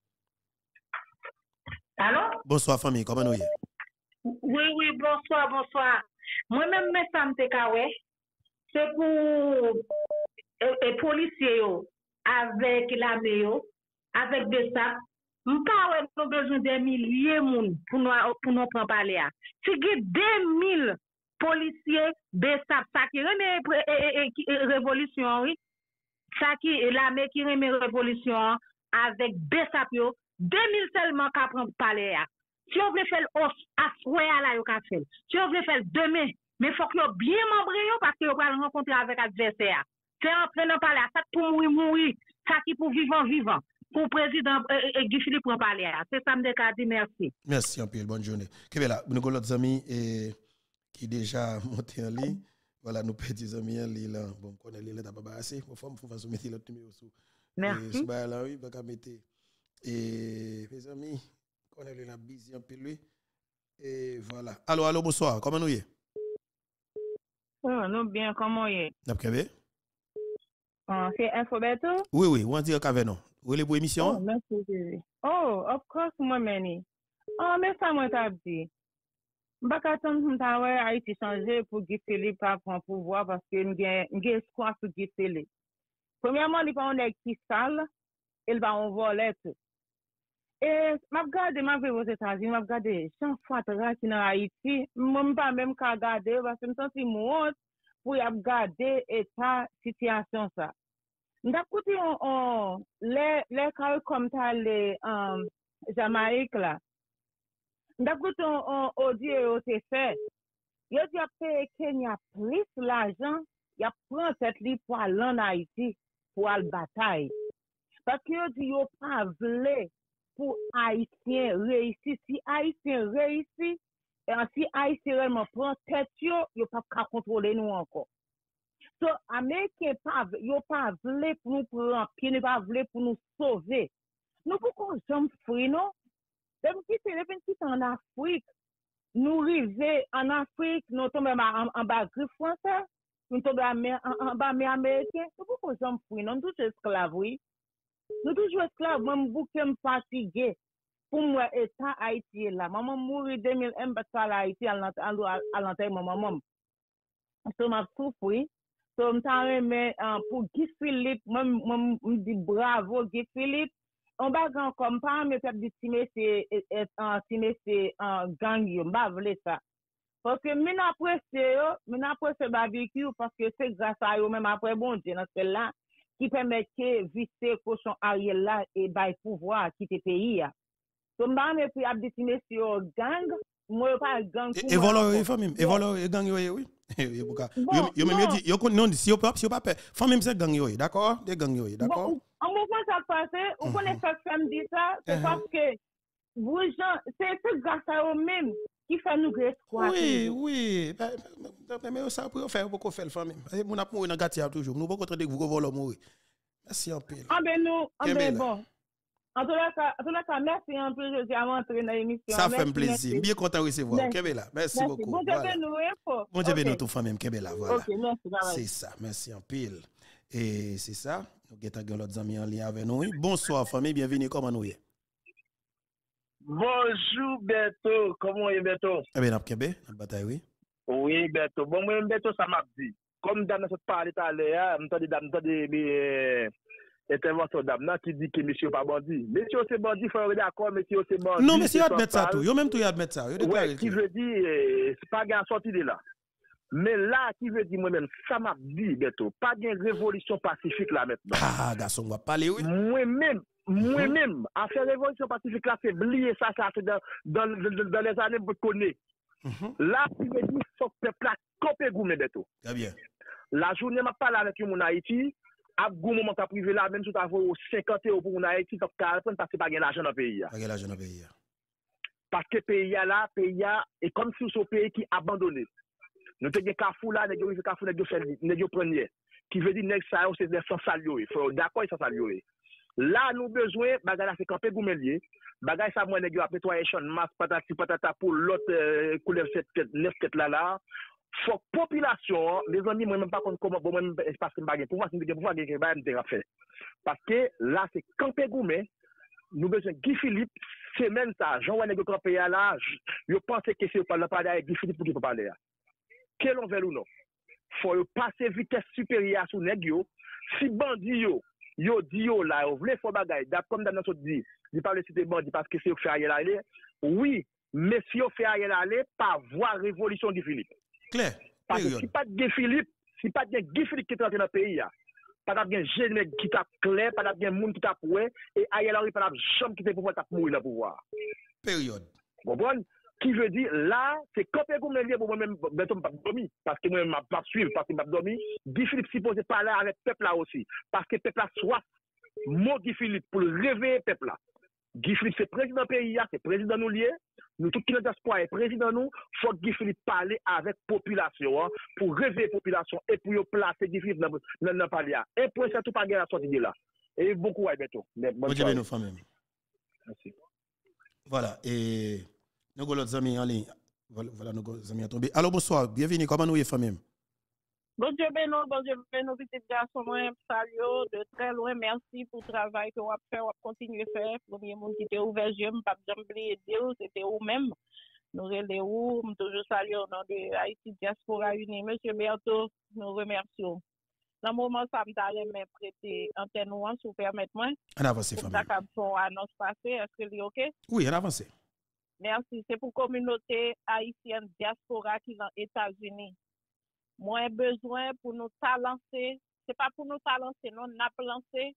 Allô? Bonsoir famille, comment nous y? Oui, oui, bonsoir, bonsoir. Moi-même, mes femmes te kawe, c'est pour les policiers avec l'armée, avec des sacs. Nous avons besoin de milliers de monde pour nous pour nous prendre parler. Si il y a deux mille policiers, des sacs, ça qui remet révolution, ça qui l'armée qui remet révolution avec des sacs, deux mille seulement qui prendre parler. Si on veut faire à souhait là, yo ka faire. Si on veut faire demain, mais faut que yo bien membré parce que yo va rencontrer avec adversaire. C'est en train de parler ça pour mourir mourir, ça qui pour vivant vivant. Pour président Guy Philippe pour parler. C'est ça me dit merci. Merci un peu, bonne journée. Kebela, nous avons d'autres amis qui déjà monté en ligne. Voilà, nos petits amis en ligne là. Bon, on est là pas assez. Faut faut faut mettre l'autre numéro sous. Merci. Bah là oui, pas mettre et mes amis on est là busy un peu lui et voilà. Allô allô bonsoir, comment nous y est? Oh, nous bien, comment y est? N'abkebe? Ah, c'est Infobeto? Oui oui, on dit qu'avec nous. Vous voulez pour émission? Oh, merci. Oh, of course moi many. Oh, mais ça moi t'a dit. M'pa attendre m'ta ouais Haïti changer pour Guy Philippe pas prendre pouvoir parce que m'gain m'gain espoir sur Guy Philippe. Premièrement, il pas on est qui sale, il va on voler tout. Et m'a regardé m'a vu aux États-Unis, m'a regardé chaque fois que dans Haïti, même pas même qu'à regarder parce que me senti honte pour y regarder état situation ça. M'ta écouté on les les cas comme ça les um, Jamaïque là. M'ta écouté on audio au T fait. Yo dit a payer Kenya plus l'argent, y a prend cette li pour aller en Haïti pour aller bataille. Parce que yo dit yo pas vle pour Haïtien réussir. Si Haïtien réussit, et si Haïtien vraiment prend tête, yo, yo pas qu'à contrôler nous encore. So, Américains pas, yo pas voulu pour nous prendre pied, ne pas voulu pour nous sauver. Nous pourquoi sommes free, non? Depuis que c'est depuis en Afrique, nous arrivons en Afrique, nous tombons en, en bas griffe français, nous tombons en, en bas mais américain. Nous pourquoi sommes free, non? Nous tous esclaves, oui. Nous toujours esclaves, même bouquet me fatigué. Pour moi, état Haïti là. Maman mourit deux mille un, parce à Haïti, à l'enterrement, maman. So, m'a souffert. So, m'ta remet pour Guy Philippe, moi, me dit bravo, Guy Philippe. On va grand comme pas, mais peut dire c'est, c'est, gang, yo, m'ba vle ça. Parce que, m'en apprécie yo, m'en apprécie barbecue, parce que c'est grâce à yo, même après bon Dieu, dans celle-là, qui permet que vice cochon Ariel là et bail pouvoir quitter pays. Donc bah mais puis abditiner sur gang, moi pas gang. Et voilà et famille, et voilà et gang yo oui. Yo yo même dit yo non si yo pas si yo pas famille c'est gang yo d'accord, des gang yo d'accord. En mouvement ça passé, on connaît ça femme dit ça, c'est parce que vous gens c'est grâce à eux même qui fait nous espoir. Oui, oui, mais ça pour faire beaucoup faire famille. Mon a mourir dans Gatia toujours. Nous pas contre vous voler mourir. Merci en pile. Ah ben nous, ah ben bon. En tout cas, en tout cas, merci un peu je suis à rentrer dans l'émission. Ça fait un plaisir. Bien content de recevoir. Kebela, merci beaucoup. Bon Dieu nous info. Bon Dieu nous tout famille Kebela, voilà. OK, merci. C'est ça, merci en pile. Et c'est ça, nous avons l'autre amis en lien avec nous. Bonsoir famille, bienvenue comment nous est. Bonjour Beto, comment est Beto? Eh bien, Napkebe, notre bataille, oui. Oui, Beto. Bon, moi, Beto, ça m'a dit. comme dame n'a parlé tout à l'heure, m'entendez dame, m'entendez intervention dame qui dit que monsieur pas bandit. Monsieur c'est bandit, faut être d'accord, monsieur c'est bandit. Non, monsieur admettre ça tout. Yo même tout y admettre ça. Yo déclaré. Qui veut dire c'est pas gain sorti de là. Mais là qui veut dire moi-même ça m'a dit Beto, pas de révolution pacifique là maintenant. Ah, garçon, on va parler oui. Moi-même moi-même à faire révolution pacifique là c'est oublier ça ça c'est dans dans dans les années vous connaissez. Là qui veut dire faut peuple là camper goumé Beto. Très bien. La journée m'a parlé avec mon Haïti. À goût moment qu'a privé là même si tu as cinquante euros pour Haïti donc parce que pas gain l'argent dans le pays. Pas gain l'argent dans le pays. Parce que pays là pays est comme si ce pays qui abandonné. Nous te gen Kafou là, nèg yo Kafou nèg yo fait nèg yo premier qui veut dire nèg ça c'est des sans salio. Faut d'accord sans salio. Là nous besoin bagay la c'est camper goumelier. Bagay ça moi nèg yo après toi échange masse patati patata pour l'autre couleur sept neuf tête là là. Faut population, les amis, moi même pas contre comment bon même parce que bagay pour moi c'est pour moi que va me faire. Parce que là c'est camper goumé. Nous besoin Guy Philippe semaine ça, Jean Wayne camper là, je pense que c'est pas parler avec Guy Philippe pour qu'il peut parler. Quel on veut ou non? Faut passer vitesse supérieure sur nèg yo. Si bandi yo, yo di yo là, yo vle faut bagay, comme dans notre dit, il parle cité bandi parce que c'est fait Ariel aller. Oui, mais si on fait Ariel aller par voie révolution Guy Philippe. Clair. Parce que si pas de Guy Philippe, si pas de Guy Philippe qui est rentré dans le pays, pas de jeune qui t'a clair, pas de monde qui t'a poué, et Ariel Henry pas de chambre qui t'a pouvoir t'a mourir dans le pouvoir. Période. Vous comprenez? Qui veut dire, là, c'est camper comme un pour moi-même, Beto m'a dormi, parce que moi-même m'a pas suivre, parce que m'a dormi. Guy Philippe supposé parler avec le peuple là aussi, parce que le peuple là soit mot Guy Philippe pour réveiller le peuple là. Guy Philippe c'est président pays, c'est président nous lié, nous tout qui notre espoir est président nous, faut que Guy Philippe parle avec la population, hein, pour réveiller la population et pour placer Guy Philippe dans le palais. Et pour ça, tout pas gagner la sortie de là. Et beaucoup, ouais, Beto. Bonne journée, nos femmes. Merci. Voilà, et nous avons nos amis en ligne. Voilà, nos amis à tomber. Alors, bonsoir, bienvenue. Comment nous y famille? Bon Dieu bénisse, bon Dieu bénisse, petit garçon, moi, salut de très loin. Merci pour le travail que vous avez fait, vous continuez à faire. Premier monde qui était ouvert, je ne pas oublier Dieu, c'était vous-même. Nous relèvons, nous toujours saluer au nom de Haïti Diaspora Unie. Monsieur Berthaud, nous remercions. Dans le moment, ça me t'a prêté antenne ou si vous permettez-moi. En avance, famille. Pour ça, annonce passée, est-ce que c'est OK? Oui, en avance. Merci. C'est pour la communauté haïtienne diaspora qui est dans les États-Unis. Moi, besoin pour nous lancer, c'est pas pour nous lancer, non, nous avons lancé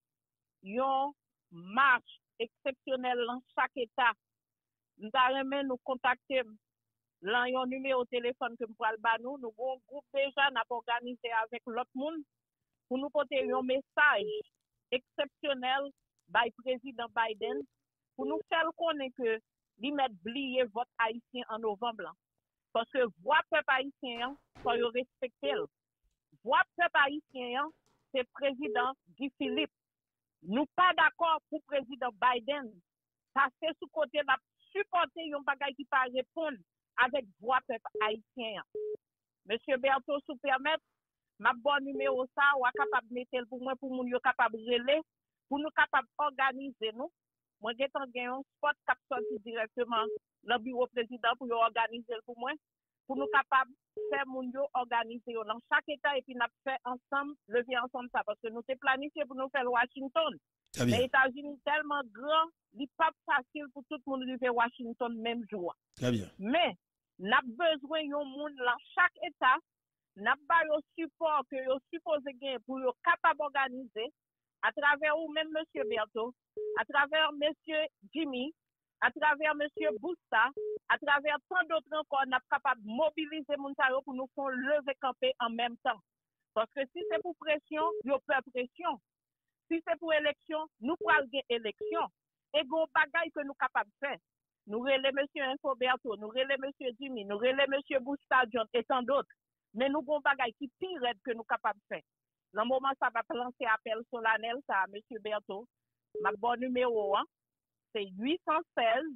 une marche exceptionnelle dans chaque État. Nous avons nous contacter, là, un numéro de téléphone que nous avons, nous avons un groupe déjà, nous avons organisé avec l'autre monde pour nous porter un message exceptionnel par le président Biden pour nous faire connaître que lui mettre oublier vote haïtien en novembre. Parce que voix peuple haïtien, faut le respecter. Voix peuple haïtien, c'est président Guy Philippe. Nous pas d'accord pour président Biden. Parce que sous côté la supporter un bagage qui pas répondre avec voix peuple haïtien. Monsieur Berthaud, si vous permettez, ma bon numéro ça, ou capable de mettre pour moi, pour nous capable de gérer, pour nous capable d'organiser nous. Moi, j'ai un spot qui sorti directement dans le bureau président pour organiser pour moi, pour nous capables de faire mon organiser dans chaque État et puis nous faire ensemble, lever ensemble ça, parce que nous sommes planifiés pour nous faire Washington. Les États-Unis tellement grand, il n'est pas facile pour tout le monde de faire Washington même jour. Très bien. Mais, nous avons besoin de monde dans chaque État, nous avons le support que nous supposé gagner pour être capable d'organiser, à travers ou même M. Berthaud, à travers M. Jimmy, à travers M. Bousta, à travers tant d'autres encore, nous sommes capables de mobiliser Montaro pour nous faire lever camper en même temps. Parce que si c'est pour pression, nous peur pression. Si c'est pour élection, nous prenons élection. Et gros bagaille que nous sommes capables de faire. Nous relais M. Info Berthaud, nous relais M. Jimmy, nous relais M. Bousta John et tant d'autres. Mais nous avons bagaille qui pire que nous sommes capables de faire. Dans le moment, ça va lancer appel solennel, ça, à M. Berthaud. Ma bon numéro, hein, c'est huit cent seize,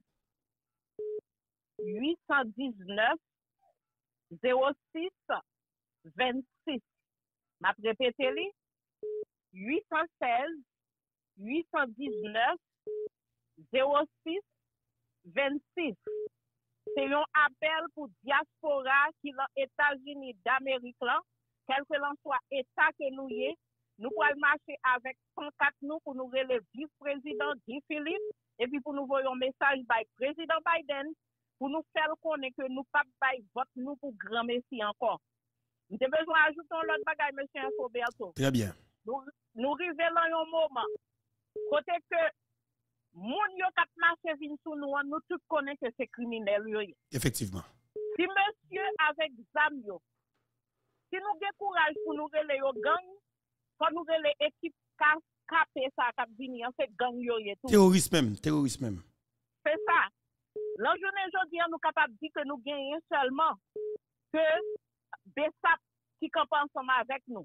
huit cent dix-neuf, zéro six, vingt-six. Ma répété, huit cent seize, huit cent dix-neuf, zéro six, vingt-six. C'est un appel pour diaspora qui est dans les États-Unis d'Amérique, là. quel que l'en soit état que nous y est, nous pouvons marcher avec pancarte nous pour nous relever vice-président Guy Philippe et puis pour nous voyer un message par président Biden pour nous faire connaître que nous pas bail vote nous pour grand messie encore. Nous avons besoin d'ajouter l'autre bagaille, monsieur Infoberto. Très bien. Nous, nous révélons un moment. Côté que moun yo kap marché vin sous nous, nous tous connaissons que c'est criminel. Effectivement. Si monsieur avec zam yo, si nous avons courage pour nous relayer au gang, pour nous relayer équipe capé ça cap venir, c'est gang yo et tout. Terroriste même, terroriste même. C'est ça. La journée aujourd'hui, nous sommes capables de dire que nous gagnons seulement que B S A P qui campe ensemble avec nous.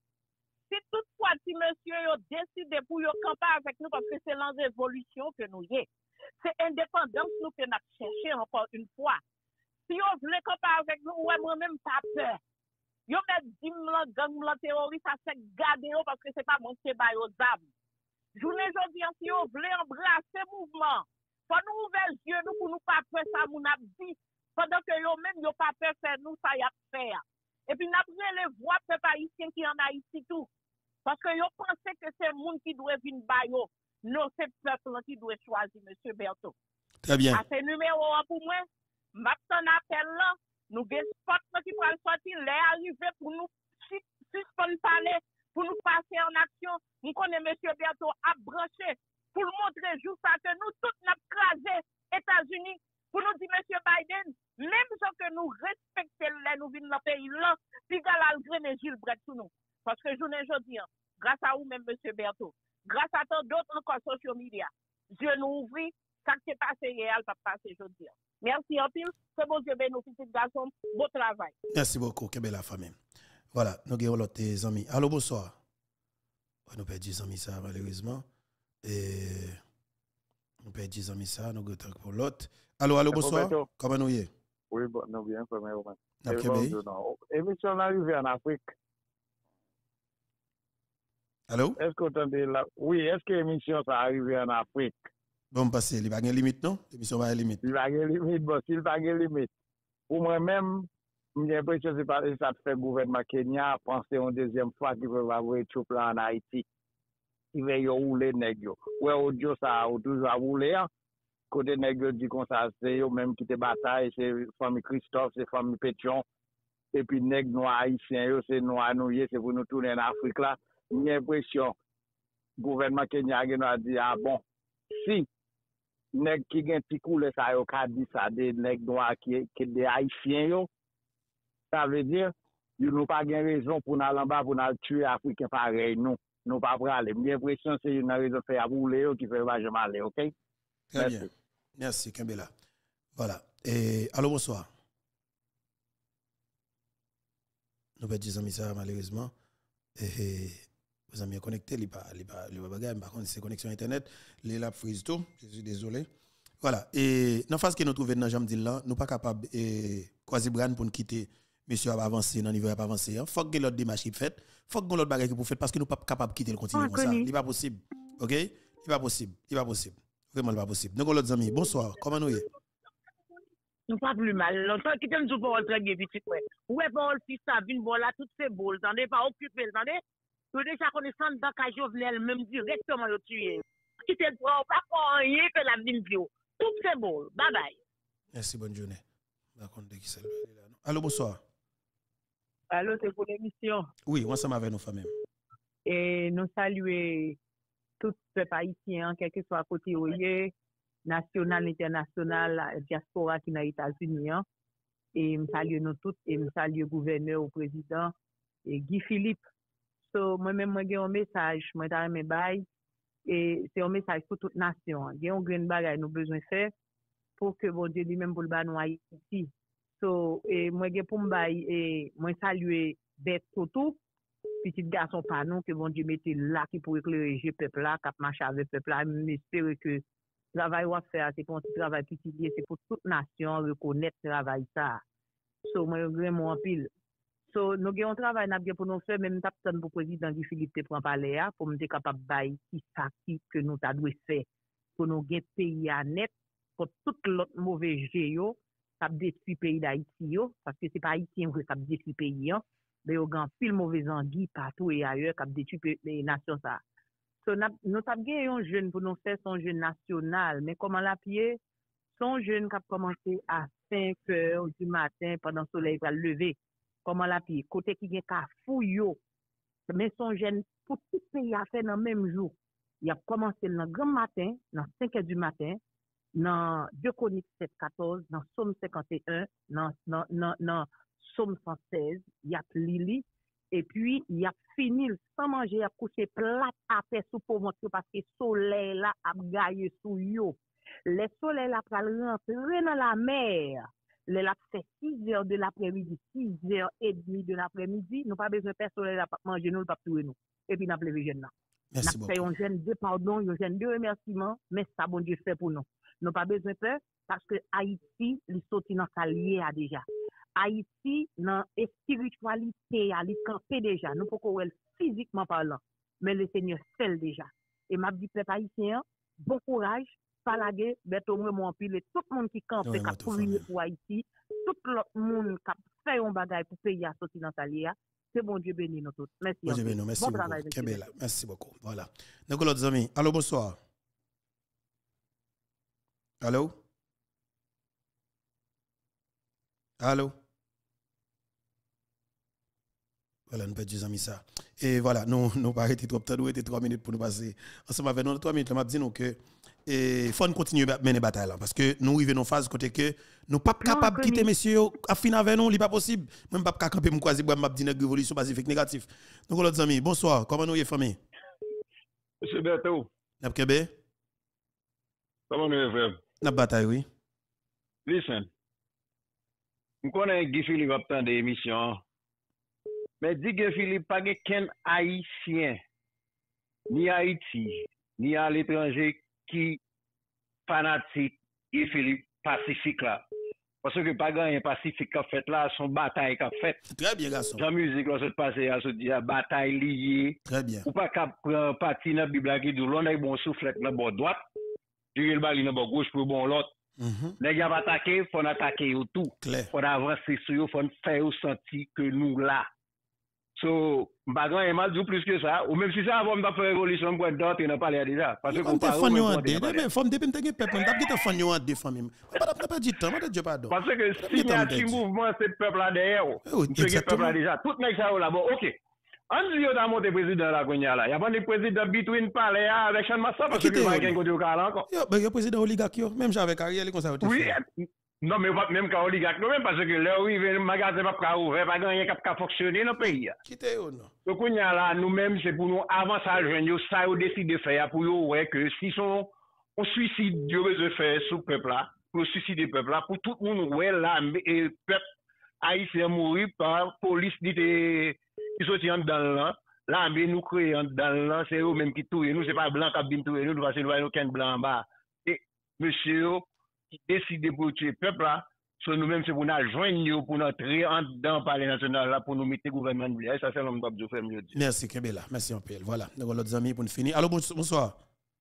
Si toutefois, si monsieur a décidé pour y camper avec nous, parce que c'est la révolution que nous y est, c'est indépendance nous que nous cherchons encore une fois. Si on veut camper avec nous, ouais, moi-même, pas peur. Yo met dim la gang la terroriste, ça c'est garder parce que c'est pas mon sébat aux âmes. Journée aujourd'hui, si on veut embrasser le mouvement, faut nous ouvrir les yeux nous pour nous pas peur ça mon a dit pendant que yo même yo pas peur faire nous ça y a faire. Et puis n'après les voix peuple haïtien qui en Haïti tout parce que yo pensez que c'est monde qui doit venir bayo. Non, c'est peuple qui doit choisir monsieur Berto. Très bien. À ce numéro un pour moi, m'attend appel là, nous gen spot qui va sortir les arriver pour nous suspendre parler pour nous passer en action. Nous connaissons monsieur Berto à brancher pour nous montrer juste ça que nous tous n'a crasé États-Unis pour nous dire monsieur Biden même si que nous respectons les nous venons dans le pays là puis galal grainer Gilles Brett sur nous parce que journée aujourd'hui grâce à vous même monsieur Berto grâce à tant d'autres encore social media Dieu nous ouvre ça qui est passé hier pas passer aujourd'hui. Merci en pile c'est bon Dieu bénisse nos petits garçons bon travail. Merci beaucoup que belle la famille. Voilà, nous avons l'autre amis. Allô bonsoir. Nous perdons des amis ça malheureusement. Et nous perdons des amis ça, nous avons pour l'autre. Allô, allô, bonsoir. Comment nous y est? Oui, bon, nous bien, comment vous êtes? Émission arrivée en Afrique. Allô? Est-ce que vous entendez là? Oui, est-ce que l'émission ça arrive en Afrique? Bon, parce qu'il n'y a pas de limite, non? L'émission va à limite. Il n'y a pas de limite, bon, s'il n'y a pas de limite. Pour moi-même, j'ai l'impression que ça fait le gouvernement Kenya penser une deuxième fois qu'il veut avoir tout plan en Haïti. Il va y rouler nèg yo. Ouais audio ça a toujours roulé côté nèg yo dit comme ça c'est eux même qui te bataille c'est famille Christophe c'est famille Pétion et puis nèg noir haïtien yo c'est noir nouye c'est pour nous tourner en Afrique là j'ai l'impression gouvernement Kenya a dit ah bon si nèg qui gen ti coule ça yo ka dit ça des nèg noirs qui qui des haïtiens yo ça veut dire ils n'ont pas gain raison pour nous en bas pour nous tuer africain pareil nous nous pas aller. J'ai l'impression que c'est une raison de faire rouler qui fait pas jamais aller, OK? Très Merci. bien. Merci, Kembela. Voilà. Et allô, bonsoir. Nous avons des amis ça malheureusement. Et vous avez connecté, il pas il pas il pas bagage par contre c'est connexion internet, les la freeze tout, je suis désolé. Voilà. Et dans phase que nous trouvons dans Jamdil là, nous pas capable et croiser brand pour nous quitter. Monsieur a avancé dans niveau a pas avancé. Faut que l'autre démarche fait. Faut que l'autre bagage pour faire parce que nous pas capable quitter le continent comme ça. Il pas possible. OK? Il pas possible. Il pas possible. Vraiment pas possible. Donc l'autre ami, bonsoir. Comment nous est? Nous pas plus mal. Longtemps qui t'aime tout pour très bien petit ouais. Ouais bon fils ça vinn bon là toutes ces boules, attendez pas occuper, attendez. Tout déjà connaissant dans ka Jovenel même directement yo tuer. Qui te prend pas rien que la vinn bio. Toutes ces boules. Bye bye. Merci, bonne journée. Par contre qui c'est là. Allô, bonsoir. Allô, c'est pour l'émission. Oui, ensemble avec nos familles. Et nous saluons tout peuple haïtien, quel que soit côté où il est, national, international, diaspora qui est aux États-Unis. Et nous saluons nous tous, et nous saluons le gouverneur, le président, et Guy Philippe. So, moi-même, j'ai un message, moi, j'ai un message, et c'est un message pour toute nation. Il y a un grand bagage nous besoin de faire pour que bon Dieu lui-même pour le bas nous Haïti. So, et moi, pour me et moi, saluer Bête Toto, petit garçon par nous, que bon Dieu mette là, qui pour éclairer le peuple là, qui marche avec le peuple là. J'espère que le travail qu'on faire, c'est pour un travail petit, c'est pour toute nation reconnaître le travail ça. So, moi, vraiment en pile. So, nous avons un travail pour nous faire, même pour le président Guy Philippe te prend parler, pour nous être capable de faire qui ça que nous avons fait, pour nous gagner pays à net, pour tout l'autre mauvais géo. Ça détruit le pays d'Haïti, parce que ce n'est pas Haïtien qui détruit le pays. mais au grand pile mauvais anguille partout et ailleurs qui a détruit les nations ça. So, nous avons gagné un jeune pour nous faire son jeune national, mais comment la pied, son jeune qui a commencé à cinq heures du matin pendant le soleil va lever. Comment la pied, côté qui est à fouillot, mais son jeune, pour tout pays a fait dans le même jour. Il a commencé dans le grand matin, dans cinq heures du matin, dans deux Chroniques sept quatorze, dans Somme cinquante et un, dans, dans, dans, dans Somme cent seize, il y a Lili, et puis il a fini sans manger, il a couché plat à terre sous pauvre parce que le soleil là a gaillé sous yo. Le soleil là a rentré dans la mer. Le l'a fait six heures de l'après-midi, six heures et demie de l'après-midi, nous pas besoin de faire soleil là pour manger nous, pas tuer nous. Et puis nous avons levé jeune là. Merci nous beaucoup. avons fait un jeune de pardon, un jeune de remerciement, mais ça bon Dieu fait pour nous. Nous pas besoin de peur parce que Haïti, il sorti dans sa liée déjà. Haïti, dans la spiritualité, il est campé déjà. Nous pouvons voir physiquement parlant, mais le Seigneur fait déjà. Et m'a dit, peuple haïtien, bon courage, pas la guerre, beto moi mon pile, tout le monde qui campe, qui a prié pour Haïti, tout le monde qui a fait un bagage pour payer à sortir dans sa liée, c'est bon Dieu béni nous tous. Merci. Bon Dieu béni, merci bon beaucoup. Travail, Kembela, merci beaucoup. Voilà. Nous avons d'autres amis. Allô, bonsoir. Allô? Allô? Voilà, nous perdons des amis ça. Et voilà, nous nous pas arrêté trop temps, nous était trois minutes pour nous passer. Ensemble avec nous, trois minutes, on m'a dit nous que il faut continuer à mener bataille là parce que nous arrivons dans phase côté que nous pas capable de quitter messieurs à fin avec nous, il pas possible. Même pas camper me croiser pour m'a dit une révolution pacifique négatif. Donc les amis, bonsoir, comment nous y famille? Monsieur Berto. N'a kebe? Comment nous y frère? N'a bataille oui. Listen. Je connais Guy Philippe a tant d'émissions. Mais dit Guy Philippe pas qu'un haïtien ni Haïti ni à l'étranger qui fanatique Guy Philippe pacifique là. Parce que pas gagner pacifique qu'a fait là, son bataille qu'a fait. Très bien garçon. Dans musique là se passer à se dire bataille liée. Très bien. Ou pas qu'à prendre parti dans Bible qui dit l'on a bon souffle dans bord droite, tirer le bali dans bord gauche pour bon l'autre. Les gars attaquer, il faut attaquer tout. Il faut avancer sur eux, il faut faire sentir que nous là. So, bagan est mal du plus que ça. Ou même si ça avant de faire révolution, pour d'autres, n'a pas l'air déjà. Parce que on parle de mais forme de pente peuple, on t'a dit fan yo de famille. Pas pas dit temps, pas de pardon. Parce que si il y a un mouvement c'est peuple là derrière. Ce peuple là déjà, tout nèg ça là bon, OK. On dit yo da monter président là konya là. Y a pas de président between palais avec Chan Massa parce que va gagne côté au cas encore. Yo, ben yo président oligarque yo, même avec Ariel comme ça. Oui. Non, mais pas même qu'à oligarque, non, même parce que là, oui, le magasin pas ouvert, pas gagner cap fonctionner dans le pays. Quittez ou non? Donc, on y a là, nous-mêmes, c'est pour nous avancer à joindre, ça, on décide de faire pour nous, ouais, que si son, on suicide, Dieu veut faire sous le peuple là, pour suicider le peuple là, pour tout le monde, ouais, là, et peuple haïtien mourir par police, dit, qui sortit en dedans là, là, mais nous créons en dedans là, c'est eux même qui touillent, nous, c'est pas blanc qui a bien touillé, nous, parce que nous avons aucun blanc en bas. Et, monsieur, qui décide pour tuer le peuple là, so nous-mêmes, c'est pour nous joindre, pour nous entrer en dedans le palais national là, pour nous mettre le gouvernement de l'I A. Ça, c'est l'homme de faire mieux. Merci, Kembela. Merci, Pierre. Voilà. Nous avons l'autre amis pour nous finir. Alors, bonsoir.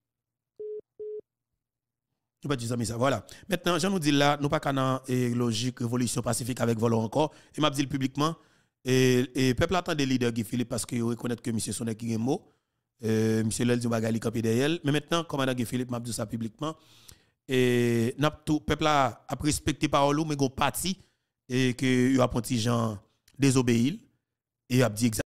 Nous pas dire ça. Voilà. Maintenant, je nous dis là, nous pas qu'à une logique révolution pacifique avec volant encore. Et m'a dit publiquement, et le peuple attend des leaders Guy Philippe parce qu'il reconnaît que M. Sonnet qui est mot. M. Lel dit bagali campé derrière. Mais maintenant, commandant Guy Philippe m'a dit ça publiquement. Et tout peuple a respecté parole mais gon parti et que y a petit gens désobéir et a dit